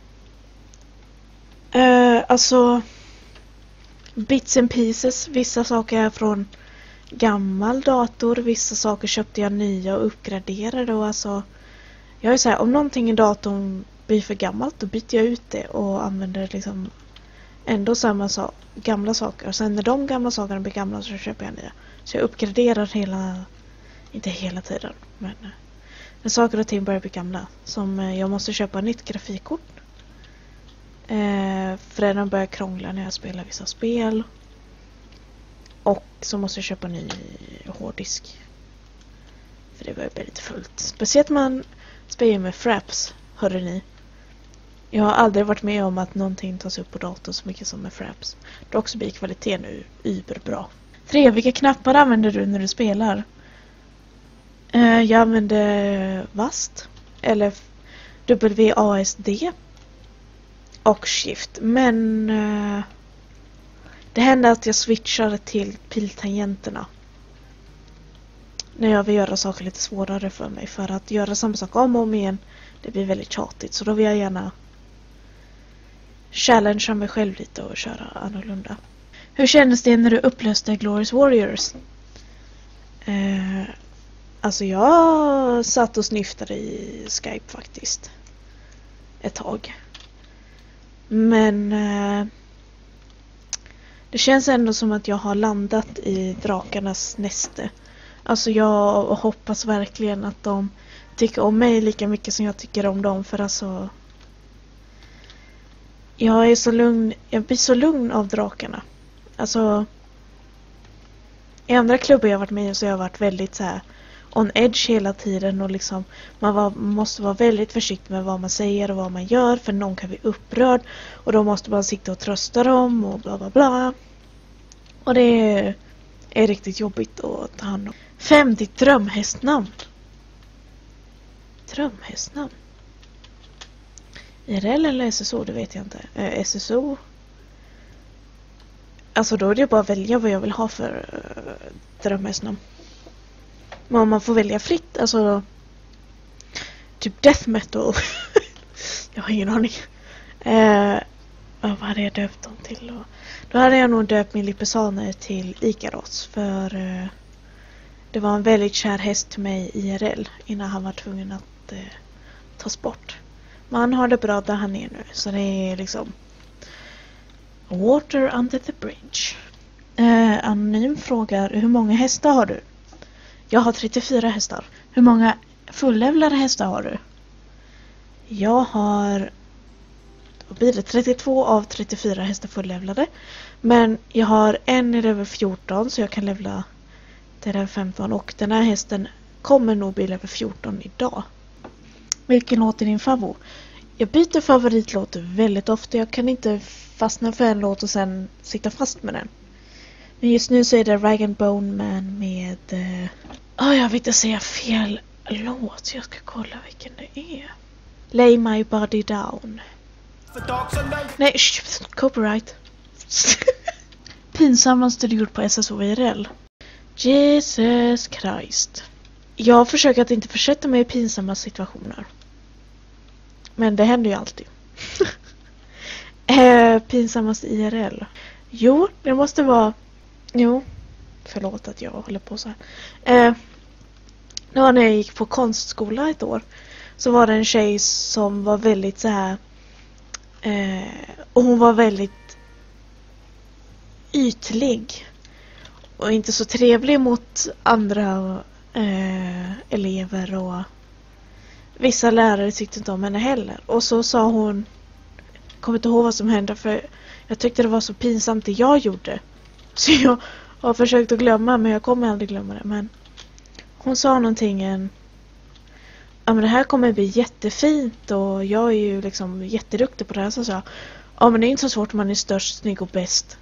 Eh, alltså... Bits and pieces. Vissa saker är från gammal dator. Vissa saker köpte jag nya och uppgraderade. Och alltså, jag är så här, om någonting i datorn blir för gammalt, då byter jag ut det och använder liksom ändå samma sak, gamla saker. Och sen när de gamla sakerna blir gamla så köper jag nya. Så jag uppgraderar hela, inte hela tiden, men när saker och ting börjar bli gamla. Som jag måste köpa ett nytt grafikkort. Eh, för den börjar krångla när jag spelar vissa spel. Och så måste jag köpa en ny hårddisk. För det börjar bli lite fullt. Speciellt man spelar med fraps, hörde ni. Jag har aldrig varit med om att någonting tas upp på datorn så mycket som med fraps. Dock så blir kvaliteten nu überbra. Tre. Vilka knappar använder du när du spelar? Eh, jag använder V A S D. Eller W A S D. Och shift. Men eh, det händer att jag switchar till piltangenterna när jag vill göra saker lite svårare för mig. För att göra samma sak om och om igen, det blir väldigt tjatigt. Så då vill jag gärna challengea mig själv lite och köra annorlunda. Hur kändes det när du upplöste Glorious Warriors? Eh, alltså jag satt och snyftade i Skype faktiskt. Ett tag. Men eh, det känns ändå som att jag har landat i drakarnas näste. Alltså jag hoppas verkligen att de tycker om mig lika mycket som jag tycker om dem. För alltså jag är så lugn. Jag blir så lugn av drakarna. Alltså i andra klubbar jag varit med i så har jag varit väldigt så här on edge hela tiden. Och liksom man var, måste vara väldigt försiktig med vad man säger och vad man gör. För någon kan bli upprörd. Och då måste man sitta och trösta dem och bla bla bla. Och det är, är riktigt jobbigt att ta hand om. Fem, ditt drömhästnamn. Drömhästnamn. I R L eller S S O, det vet jag inte. Eh, S S O. Alltså då är det bara att välja vad jag vill ha för uh, drömhästnamn. Men om man får välja fritt, alltså typ death metal. Jag har ingen aning. Eh, vad hade jag döpt dem till då? Då hade jag nog döpt min Lipizzan till Ikaros. För uh, det var en väldigt kär häst till mig i I R L innan han var tvungen att uh, tas bort. Men han har det bra där han är nu. Så det är liksom water under the bridge. Eh, Anonym frågar, hur många hästar har du? Jag har trettiofyra hästar. Hur många fullevlade hästar har du? Jag har vad blir det? trettiotvå av trettiofyra hästar fullevlade. Men jag har en i level fjorton så jag kan levla till level femton. Och den här hästen kommer nog bli level fjorton idag. Vilken låt är din favorit? Jag byter favoritlåt väldigt ofta. Jag kan inte fastna för en låt och sen sitta fast med den. Men just nu så är det Rag and Bone Man med... Uh... Oh, jag vill inte säga fel låt. Jag ska kolla vilken det är. Lay My Body Down. Nej, sh- copyright. Pinsammaste du gjort på S S O I R L. Jesus Christ. Jag försöker att inte försätta mig i pinsamma situationer. Men det händer ju alltid. eh, pinsammaste I R L. Jo, det måste vara... Jo, förlåt att jag håller på så här. Eh, det var när jag gick på konstskola ett år. Så var det en tjej som var väldigt så här... Eh, och hon var väldigt ytlig. Och inte så trevlig mot andra eh, elever och... Vissa lärare tyckte inte om henne heller. Och så sa hon... Jag kommer inte ihåg vad som hände för jag tyckte det var så pinsamt det jag gjorde. Så jag har försökt att glömma men jag kommer aldrig glömma det. Men hon sa någonting en... Ja men det här kommer bli jättefint och jag är ju liksom jätteduktig på det här. Så sa jag, ja men det är inte så svårt om man är störst, snygg och bäst.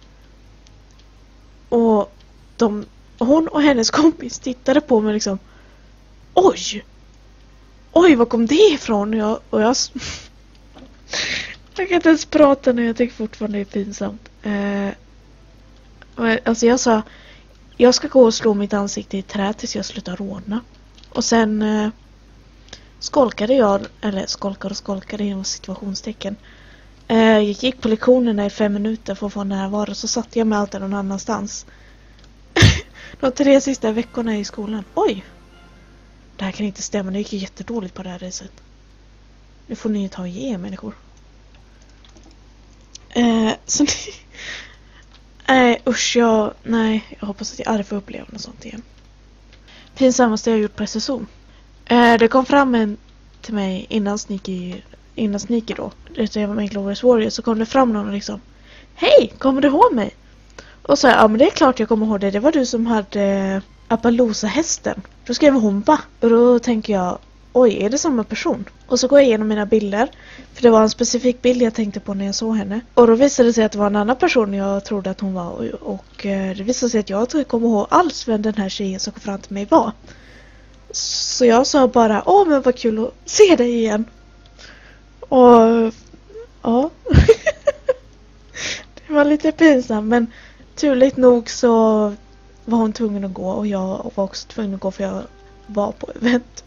Och de, hon och hennes kompis tittade på mig liksom... Oj! Oj, vad kom det ifrån? Och jag, och jag, jag kan inte ens prata nu, jag tycker fortfarande det är pinsamt. Eh, alltså jag sa, jag ska gå och slå mitt ansikte i trä tills jag slutar råna. Och sen eh, skolkade jag, eller skolkade och skolkade inom situationstecken. Eh, jag gick på lektionerna i fem minuter för att få närvaro och så satt jag med allt någon annanstans. De tre sista veckorna i skolan. Oj! Det här kan inte stämma, det gick jättedåligt på det här viset. Nu får ni ta och ge människor. Eh, så ni... Nej, eh, usch, jag... Nej, jag hoppas att jag aldrig får uppleva något sånt igen. Pinsammaste jag gjort på S S O. Eh, det kom fram en till mig innan Sneaky... Innan Sneaky då. Det jag var med Glorious Warrior. Så kom det fram någon och liksom... Hej, kommer du ihåg mig? Och så ja men det är klart jag kommer ihåg det. Det var du som hade... Appaloosa-hästen. Då skrev hon va? Och då tänker jag, oj, är det samma person? Och så går jag igenom mina bilder. För det var en specifik bild jag tänkte på när jag såg henne. Och då visade det sig att det var en annan person jag trodde att hon var. Och, och det visade sig att jag inte kommer ihåg alls vem den här tjejen som kom fram till mig var. Så jag sa bara, åh men vad kul att se dig igen. Och ja. Det var lite pinsamt. Men turligt nog så... var hon tvungen att gå och jag var också tvungen att gå för jag var på event.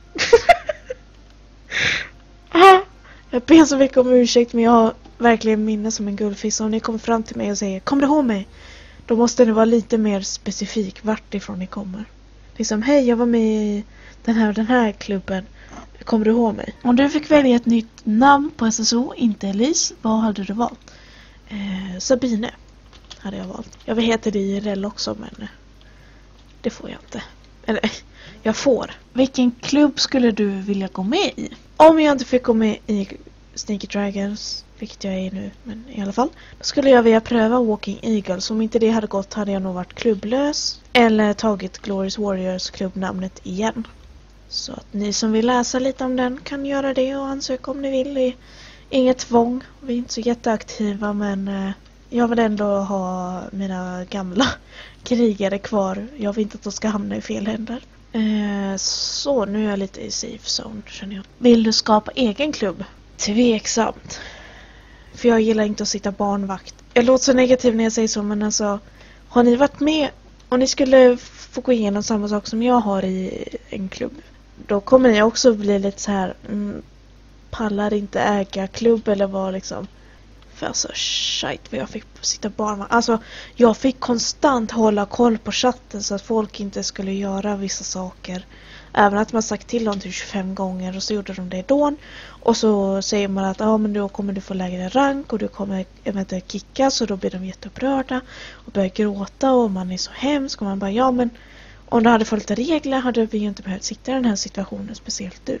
Jag ber så mycket om ursäkt men jag har verkligen minne som en guldfisk och ni kommer fram till mig och säger, kommer du ihåg mig? Då måste det vara lite mer specifik vart ifrån ni kommer. Liksom, hej, jag var med i den här den här klubben. Kommer du ihåg mig? Om du fick välja ett nytt namn på S S O, inte Elise, vad hade du valt? Eh, Sabine hade jag valt. Jag heter det i R L också, men eh, det får jag inte. Eller, jag får. Vilken klubb skulle du vilja gå med i? Om jag inte fick gå med i Sneaky Dragons, vilket jag är nu, men i alla fall, då skulle jag vilja pröva Walking Eagles. Om inte det hade gått hade jag nog varit klubblös eller tagit Glorious Warriors klubbnamnet igen. Så att ni som vill läsa lite om den kan göra det och ansöka om ni vill. Det är inget tvång. Vi är inte så jätteaktiva, men eh, jag vill ändå ha mina gamla krigare kvar. Jag vill inte att de ska hamna i fel händer. Eh, så nu är jag lite i safe zone, känner jag. Vill du skapa egen klubb? Tveksamt. För jag gillar inte att sitta barnvakt. Jag låter så negativ när jag säger så, men alltså, har ni varit med och ni skulle få gå igenom samma sak som jag har i en klubb, då kommer ni också bli lite så här, mm, pallar inte äga klubb eller vad liksom. För alltså, shit vad jag fick sitta barnvakt. Alltså, jag fick konstant hålla koll på chatten så att folk inte skulle göra vissa saker. Även att man sagt till dem till tjugofem gånger och så gjorde de det då. Och så säger man att ja, men då kommer du få lägre rank och du kommer eventuellt kickas, och då blir de jätteupprörda och börjar gråta och man är så hemsk och man bara ja, men om du hade följt regler hade vi ju inte behövt sitta i den här situationen, speciellt du.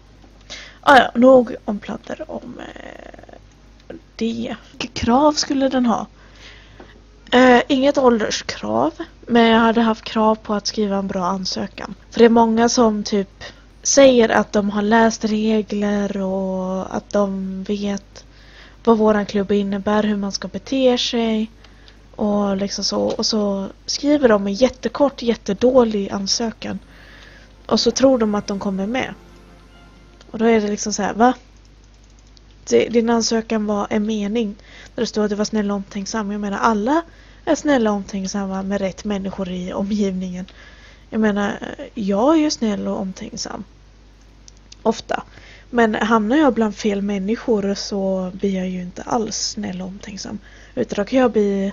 Ah, ja, nog om platter om eh, det. Vilka krav skulle den ha? Eh, inget ålderskrav, men jag hade haft krav på att skriva en bra ansökan. För det är många som typ säger att de har läst regler och att de vet vad våran klubb innebär, hur man ska bete sig och liksom så. Och så skriver de en jättekort, jättedålig ansökan. Och så tror de att de kommer med. Och då är det liksom så här, va? Din ansökan var en mening där det står att du var snäll och omtänksam. Jag menar, alla är snälla och omtänksamma med rätt människor i omgivningen. Jag menar, jag är ju snäll och omtänksam. Ofta. Men hamnar jag bland fel människor så blir jag ju inte alls snäll och omtänksam. Utan då kan jag bli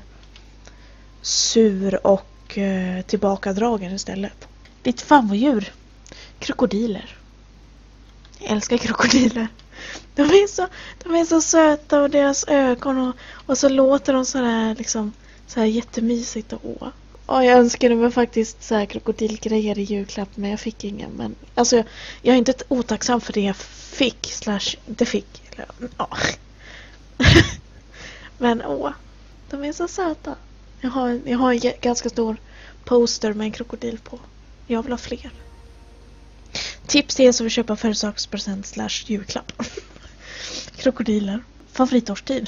sur och eh, tillbakadragen istället. Ditt favoritdjur? Krokodiler. Jag älskar krokodiler. De är så, de är så söta och deras ögon och, och så låter de så här liksom så här jättemysigt och åh. Och jag önskade mig faktiskt så här krokodilgrejer i julklapp, men jag fick ingen. Men alltså jag, jag är inte otacksam för det jag fick slash inte fick. Eller, ja. Men åh, de är så söta. Jag har, jag har en ganska stor poster med en krokodil på. Jag vill ha fler. Tips till er som vill köpa födelsedagspresent slash julklapp. Krokodiler. Favoritårstid?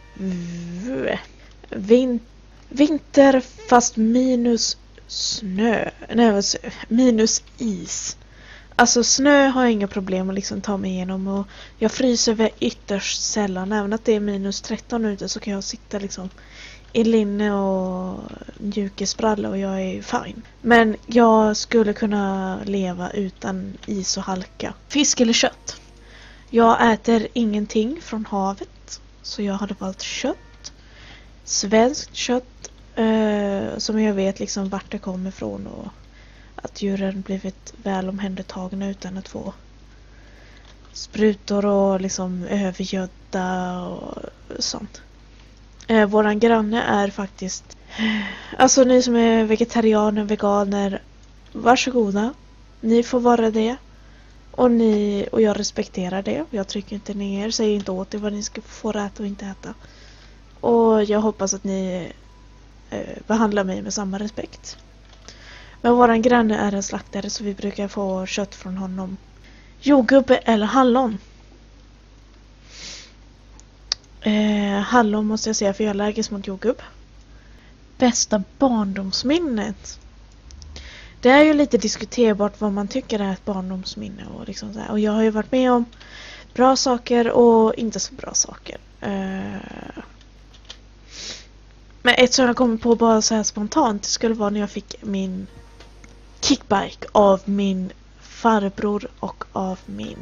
Vin- vinter fast minus snö. Nej, minus is. Alltså snö har jag inga problem att liksom ta mig igenom. Och jag fryser väl ytterst sällan. Även att det är minus tretton ute så kan jag sitta liksom i linne och mjukisbralla och jag är fine. Men jag skulle kunna leva utan is och halka. Fisk eller kött? Jag äter ingenting från havet, så jag hade valt kött. Svenskt kött, eh, som jag vet liksom vart det kommer ifrån och att djuren blivit väl omhändertagna utan att få sprutor och liksom övergödda och sånt. Eh, våran granne är faktiskt, alltså ni som är vegetarianer, veganer, varsågoda. Ni får vara det. Och, ni, och jag respekterar det. Jag trycker inte ner, säger inte åt er vad ni ska få äta och inte äta. Och jag hoppas att ni eh, behandlar mig med samma respekt. Men våran granne är en slaktare så vi brukar få kött från honom. Jordgubbe eller hallon? Eh, hallon måste jag säga, för jag är allergisk mot jordgubb. Bästa barndomsminnet? Det är ju lite diskuterbart vad man tycker är ett barndomsminne. Och, liksom så här. Och jag har ju varit med om bra saker och inte så bra saker. Eh, men ett som jag kommer på bara så här spontant skulle vara när jag fick min kickbike av min farbror och av min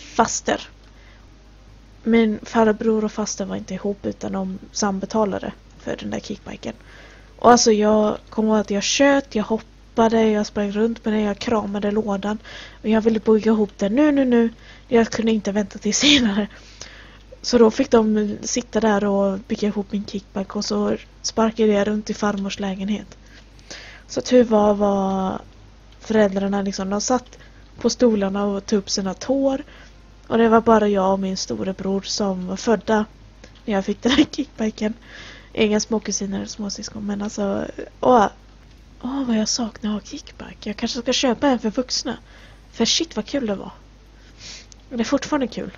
faster. Min farbror och faster var inte ihop utan de sambetalade. för den där kickbiken. Och alltså jag kom ihåg att jag tjöt, jag hoppade, jag sprang runt med den, jag kramade lådan. Och jag ville bygga ihop den nu, nu, nu. Jag kunde inte vänta till senare. Så då fick de sitta där och bygga ihop min kickbike och så sparkade jag runt i farmors lägenhet. Så tur var var föräldrarna liksom, de satt på stolarna och tog upp sina tår. Och det var bara jag och min storebror som var födda när jag fick den här kickbiken. Inga småkusiner eller småsyskon, men alltså, åh, åh vad jag saknar av kickbike. Jag kanske ska köpa en för vuxna. För shit vad kul det var. Och det är fortfarande kul.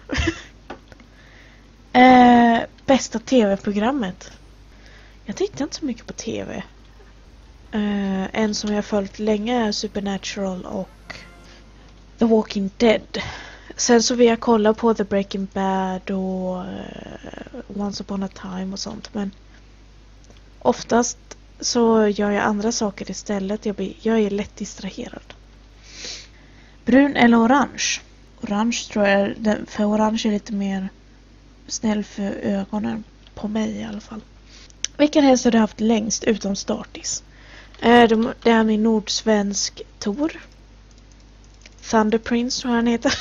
eh, bästa tv-programmet. Jag tittar inte så mycket på tv. Eh, en som jag följt länge är Supernatural och The Walking Dead. Sen så vill jag kolla på The Breaking Bad och uh, Once Upon a Time och sånt. Men oftast så gör jag andra saker istället. Jag, blir, jag är lätt distraherad. Brun eller orange? Orange tror jag, för orange är lite mer snäll för ögonen. På mig i alla fall. Vilken häst har du haft längst utom Startis? Uh, de, det är min nordsvensk Tor. Thunder Prince tror jag han heter.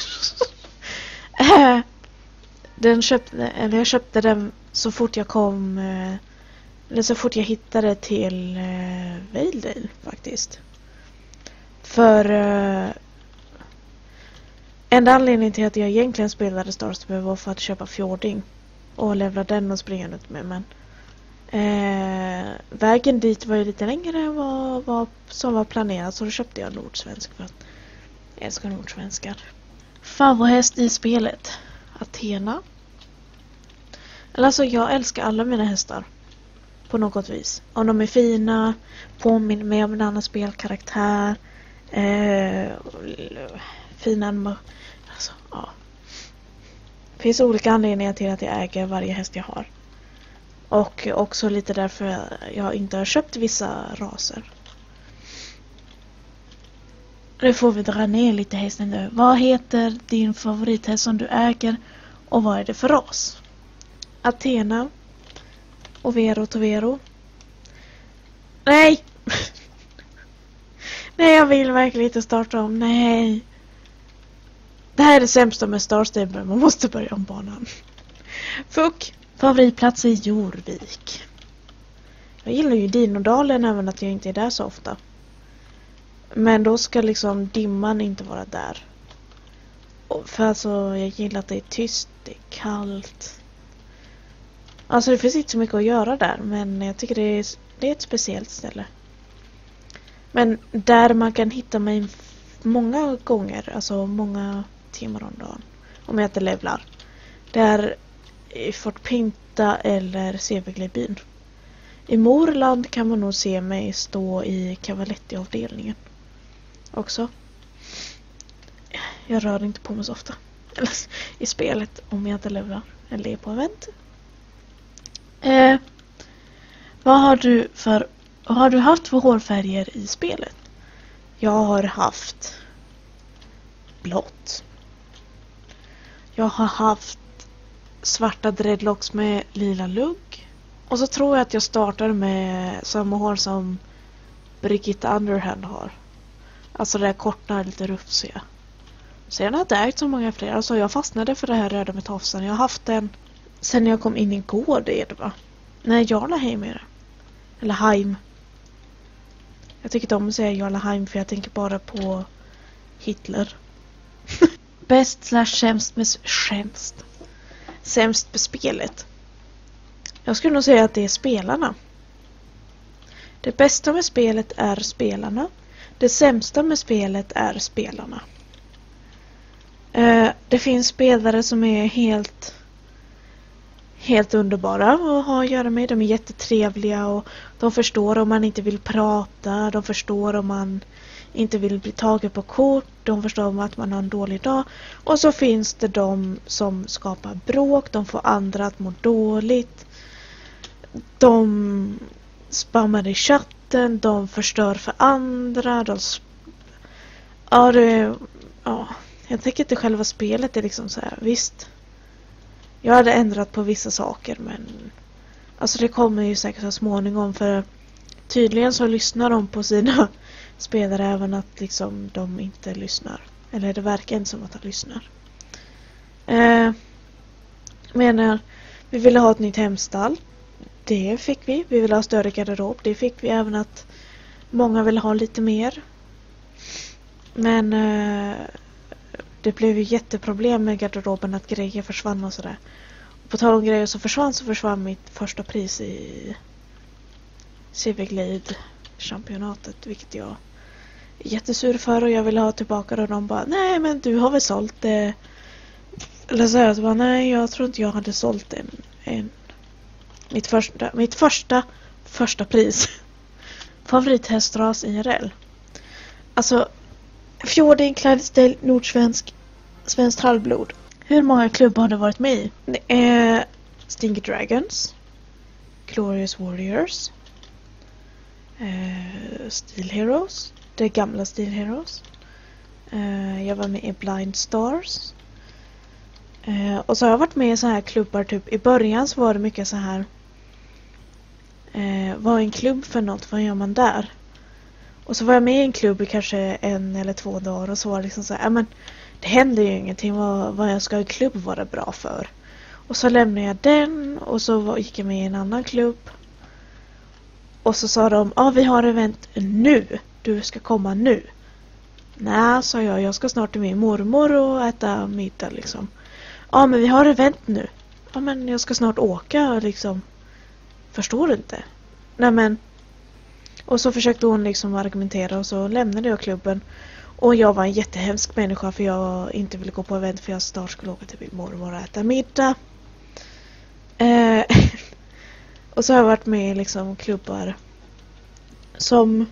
den köpte, eller jag köpte den så fort jag kom, eller så fort jag hittade till uh, Valedale faktiskt. För uh, enda anledningen till att jag egentligen spelade Star Stable var för att köpa Fjording och levla den och springa ut med. Men uh, vägen dit var ju lite längre än vad, vad som var planerat, så då köpte jag nordsvensk för att jag älskar nordsvenskar. Favoritthäst i spelet? Athena. Eller alltså jag älskar alla mina hästar. På något vis. Om de är fina, påminner mig om en annan spelkaraktär. Eh, fina animer. Alltså, ja. Det finns olika anledningar till att jag äger varje häst jag har. Och också lite därför jag inte har köpt vissa raser. Nu får vi dra ner lite hästen nu. Vad heter din favorithäst som du äger och vad är det för ras? Athena. Overo Tovero. Nej! Nej, jag vill verkligen inte starta om. Nej. Det här är det sämsta med Star Stable. Man måste börja om banan. Fuck. Favoritplats i Jorvik. Jag gillar ju Dinodalen även att jag inte är där så ofta. Men då ska liksom dimman inte vara där. Och för alltså jag gillar att det är tyst, det är kallt. Alltså det finns inte så mycket att göra där, men jag tycker det är, det är ett speciellt ställe. Men där man kan hitta mig många gånger, alltså många timmar om dagen. Om jag inte levlar. Det är i Fort Pinta eller Seveglebyn. I Morland kan man nog se mig stå i Cavaletti-avdelningen. Också. Jag rör inte på mig så ofta. Eller i spelet om jag inte levlar. Eller är på event. Eh, vad har du för vad har du haft för hårfärger i spelet? Jag har haft blått. Jag har haft svarta dreadlocks med lila lugg. Och så tror jag att jag startar med samma hår som Brigitte Underhand har. Alltså det är korta, lite rufsiga. Sen har jag inte ägt så många fler. Alltså jag fastnade för det här röda med tofsen. Jag har haft den sen jag kom in i går, det är det va? Nej, Jarlaheim är det. Eller Heim. Jag tycker inte om att säga Jarlaheim för jag tänker bara på Hitler. Bäst slash sämst med sämst. Sämst med spelet. Jag skulle nog säga att det är spelarna. Det bästa med spelet är spelarna. Det sämsta med spelet är spelarna. Uh, det finns spelare som är helt helt underbara att ha att göra med. De är jättetrevliga och de förstår om man inte vill prata. De förstår om man inte vill bli tagen på kort. De förstår om att man har en dålig dag. Och så finns det de som skapar bråk. De får andra att må dåligt. De spammar i chatten. De förstör för andra. De sp- ja, det, ja, jag tycker inte själva spelet är liksom så här. Visst, jag hade ändrat på vissa saker, men Alltså det kommer ju säkert så småningom, för tydligen så lyssnar de på sina spelare även att liksom de inte lyssnar. Eller det verkar inte som att de lyssnar. Eh, menar, vi ville ha ett nytt hemstall. Det fick vi. Vi ville ha större garderob. Det fick vi, även att många vill ha lite mer. Men eh, det blev ju jätteproblem med garderoben, att grejer försvann och sådär. På tal om grejer så försvann så försvann mitt första pris i Civic League-championatet, vilket jag är jättesur för, och jag ville ha tillbaka det, och de bara, nej men du har väl sålt det. Eller så jag bara, nej jag tror inte jag hade sålt en, en mitt första mitt första första pris. Favorithästras I R L. Alltså Fjording, Clydesdale, Nordsvensk, Svenskt halvblod. Hur många klubbar har du varit med i? Det är Stinky Dragons, Glorious Warriors, eh, Steel Heroes, det gamla Steel Heroes. Eh, jag var med i Blind Stars. Eh, och så har jag varit med i så här klubbar, typ i början så var det mycket så här. Eh, vad är en klubb för något? Vad gör man där? Och så var jag med i en klubb i kanske en eller två dagar, och så var det liksom så här, ja men det händer ju ingenting, vad, vad jag ska i klubb vara bra för. Och så lämnade jag den, och så var, gick jag med i en annan klubb. Och så sa de, ja ah, vi har event nu, du ska komma nu. Nej, sa jag, jag ska snart till min mormor och äta middag liksom. Ja ah, men vi har event nu. Ja ah, men jag ska snart åka liksom. Förstår du inte? Nej men. Och så försökte hon liksom argumentera, och så lämnade jag klubben. Och jag var en jättehemsk människa, för jag inte ville gå på event, för jag snart skulle åka till min mormor och äta middag. Eh, och så har jag varit med i liksom klubbar som,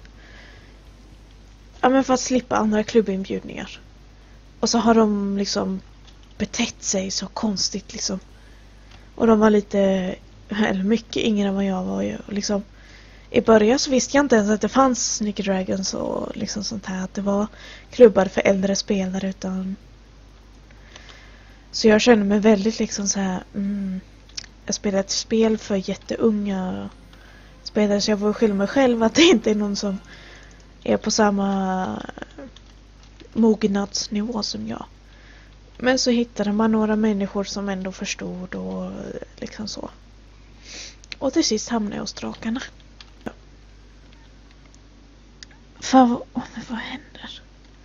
ja men för att slippa andra klubbinbjudningar. Och så har de liksom betett sig så konstigt liksom. Och de var lite, eller mycket yngre än vad jag var. Och liksom, i början så visste jag inte ens att det fanns Sneaky Dragons och liksom sånt här. Att det var klubbar för äldre spelare, utan. Så jag känner mig väldigt liksom så här. Mm, jag spelar ett spel för jätteunga spelare, så jag får skylla mig själv att det inte är någon som är på samma mognadsnivå som jag. Men så hittade man några människor som ändå förstod och liksom så. Och till sist hamnade jag hos drakarna. Ja. Fav- oh, men vad händer?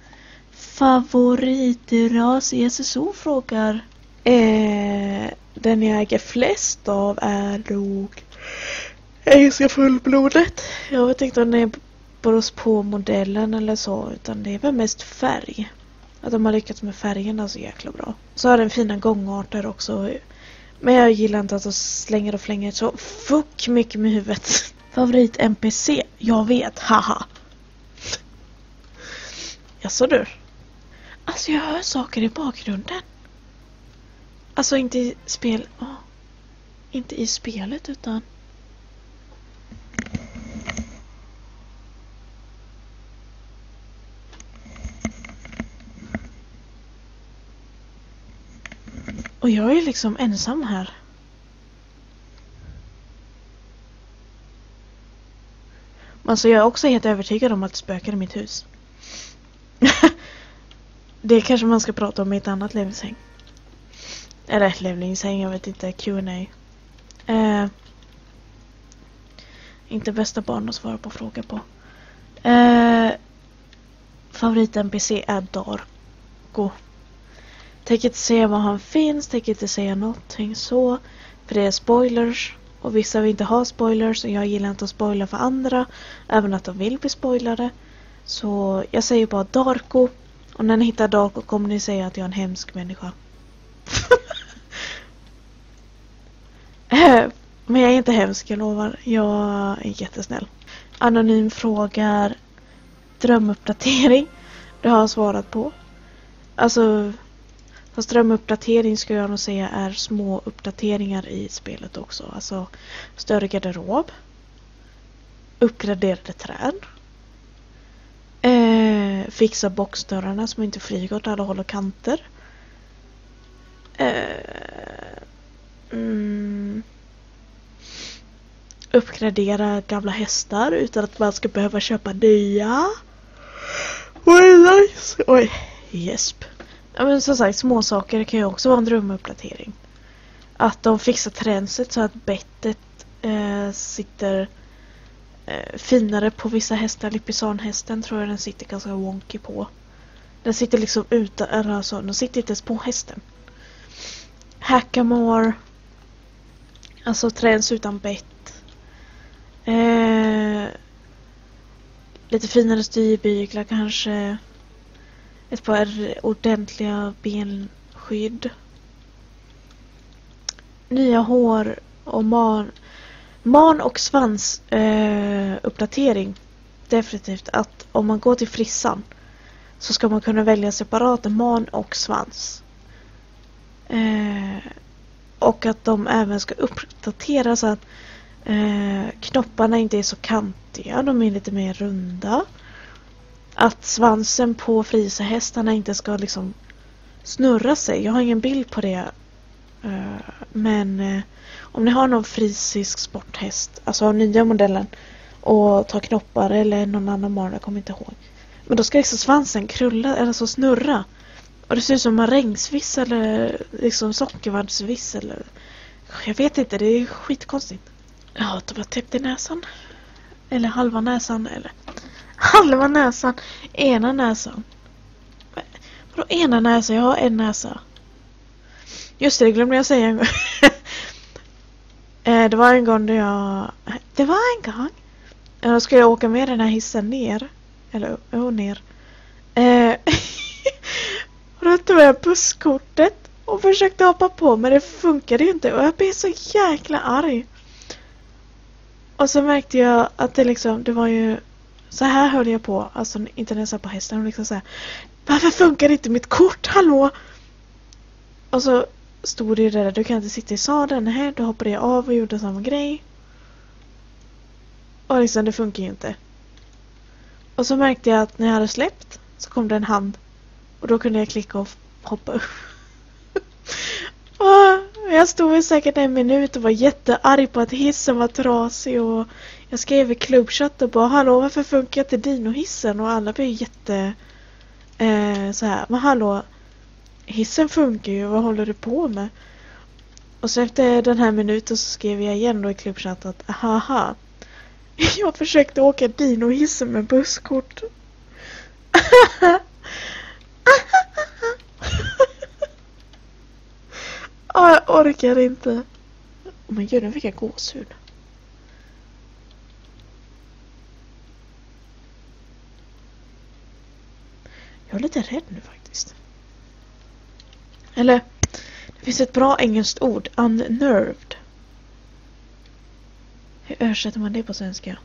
Favoritras i S S O frågar. Eh, den jag äger flest av är nog engelska fullblodet. Jag vet inte om det är beror på modellen eller så, utan det är väl mest färg. Att de har lyckats med färgerna så jäkla bra. Så har den fina gångarter också. Men jag gillar inte att de slänger och flänger så fuck mycket med huvudet. Favorit N P C? Jag vet, haha. Jaså du? Alltså jag hör saker i bakgrunden. Alltså inte i spel... Oh. Inte i spelet utan... Och jag är liksom ensam här. Alltså jag är också helt övertygad om att det spökar i mitt hus. Det kanske man ska prata om i ett annat levlingshäng. Eller levlingshäng, jag vet inte, Q and A. Eh, inte bästa barn att svara på frågor på. Eh, favorit N P C är Darko. Tänker inte säga var han finns, tänker inte säga någonting så. För det är spoilers. Och vissa vill inte ha spoilers. Och jag gillar inte att spoila för andra. Även att de vill bli spoilade. Så jag säger bara Darko. Och när ni hittar Darko kommer ni säga att jag är en hemsk människa. Men jag är inte hemsk, jag lovar. Jag är jättesnäll. Anonym frågar drömuppdatering. Det har jag svarat på. Alltså... Fast drömuppdatering ska jag nog säga är små uppdateringar i spelet också. Alltså större garderob. Uppgraderade träd. Eh, fixa boxdörrarna som inte flyger åt alla håll och kanter. Eh, mm, uppgradera gamla hästar utan att man ska behöva köpa nya. Oj, nice. Oj, gäsp. Ja, men som sagt, små saker kan ju också vara en drömuppdatering. Att de fixar tränset så att bettet eh, sitter eh, finare på vissa hästar. Lipizan-hästen tror jag den sitter ganska wonky på. Den sitter liksom utan, eller alltså, den sitter inte ens på hästen. Hackamore. Alltså träns utan bett. Eh, lite finare styrbyglar kanske. Ett par ordentliga benskydd. Nya hår och man. Man och svans eh, uppdatering. Definitivt att om man går till frissan så ska man kunna välja separat man och svans. Eh, och att de även ska uppdateras så att eh, knopparna inte är så kantiga. De är lite mer runda. Att svansen på frisahästarna inte ska liksom snurra sig. Jag har ingen bild på det. Uh, men uh, om ni har någon frisisk sporthäst, alltså nya modellen, och tar knoppar eller någon annan morgon, jag kommer inte ihåg. Men då ska liksom svansen krulla eller så snurra. Och det ser ut som marängsviss eller liksom sockervaddsviss eller jag vet inte, det är skitkonstigt. Ja, de har täppt i näsan. Eller halva näsan eller halva näsan, ena näsan. Vadå ena näsan? Jag har en näsa. Just det, det glömde jag säga en gång. eh, det var en gång då jag... Det var en gång. Eh, då skulle jag åka med den här hissen ner. Eller oh, ner. Eh, och då tog jag busskortet och försökte hoppa på. Men det funkade ju inte. Och jag blev så jäkla arg. Och så märkte jag att det liksom... Det var ju... Så här höll jag på. Alltså inte när jag satt på hästen. Och liksom så här, varför funkar inte mitt kort? Hallå? Och så stod det där, du kan inte sitta i sadeln. Nej, då hoppade jag av och gjorde samma grej. Och liksom, det funkar ju inte. Och så märkte jag att när jag hade släppt så kom det en hand. Och då kunde jag klicka och hoppa upp. Och jag stod i säkert en minut och var jättearg på att hissen var trasig. Och jag skrev i klubbchatt och bara, hallå, varför funkar inte dinohissen? Och alla blev jätte... Eh, så här, men hallå... Hissen funkar ju, vad håller du på med? Och så efter den här minuten så skrev jag igen då i klubbchatten att haha, jag försökte åka dinohissen med busskort. oh, jag orkar inte. Oh, men gud, nu fick jag gåshud. Jag är lite rädd nu faktiskt. Eller, det finns ett bra engelskt ord. Unnerved. Hur översätter man det på svenska?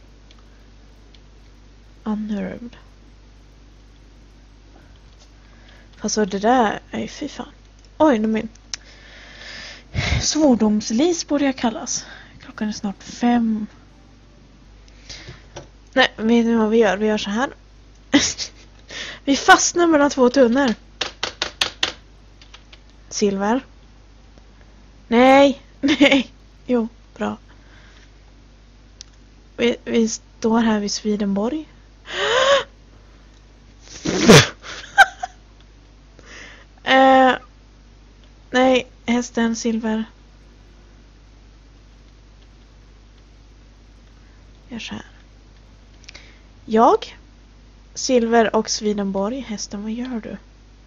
Unnerved. Fast så det där är fy fan. Oj, nu min. Svordomslis borde jag kallas. Klockan är snart fem. Nej, vet ni vad vi gör? Vi gör så här. Vi fastnar mellan två tunnor. Silver. Nej, nej. Jo, bra. Vi, vi står här vid Swedenborg. eh, nej, hästen, silver. Gör så här. Jag, silver och Swedenborg. Hästen, vad gör du?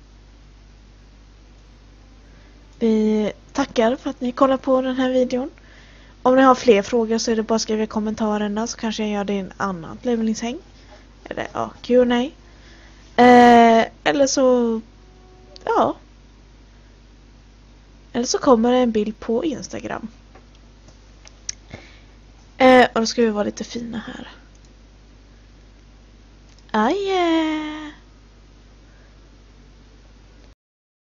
Vi tackar för att ni kollar på den här videon. Om ni har fler frågor så är det bara att skriva i kommentarerna så kanske jag gör det i en annan levelingshäng. Eller ja, Q and A. Eh, eller så... Ja. Eller så kommer det en bild på Instagram. Eh, och då ska vi vara lite fina här. Aj,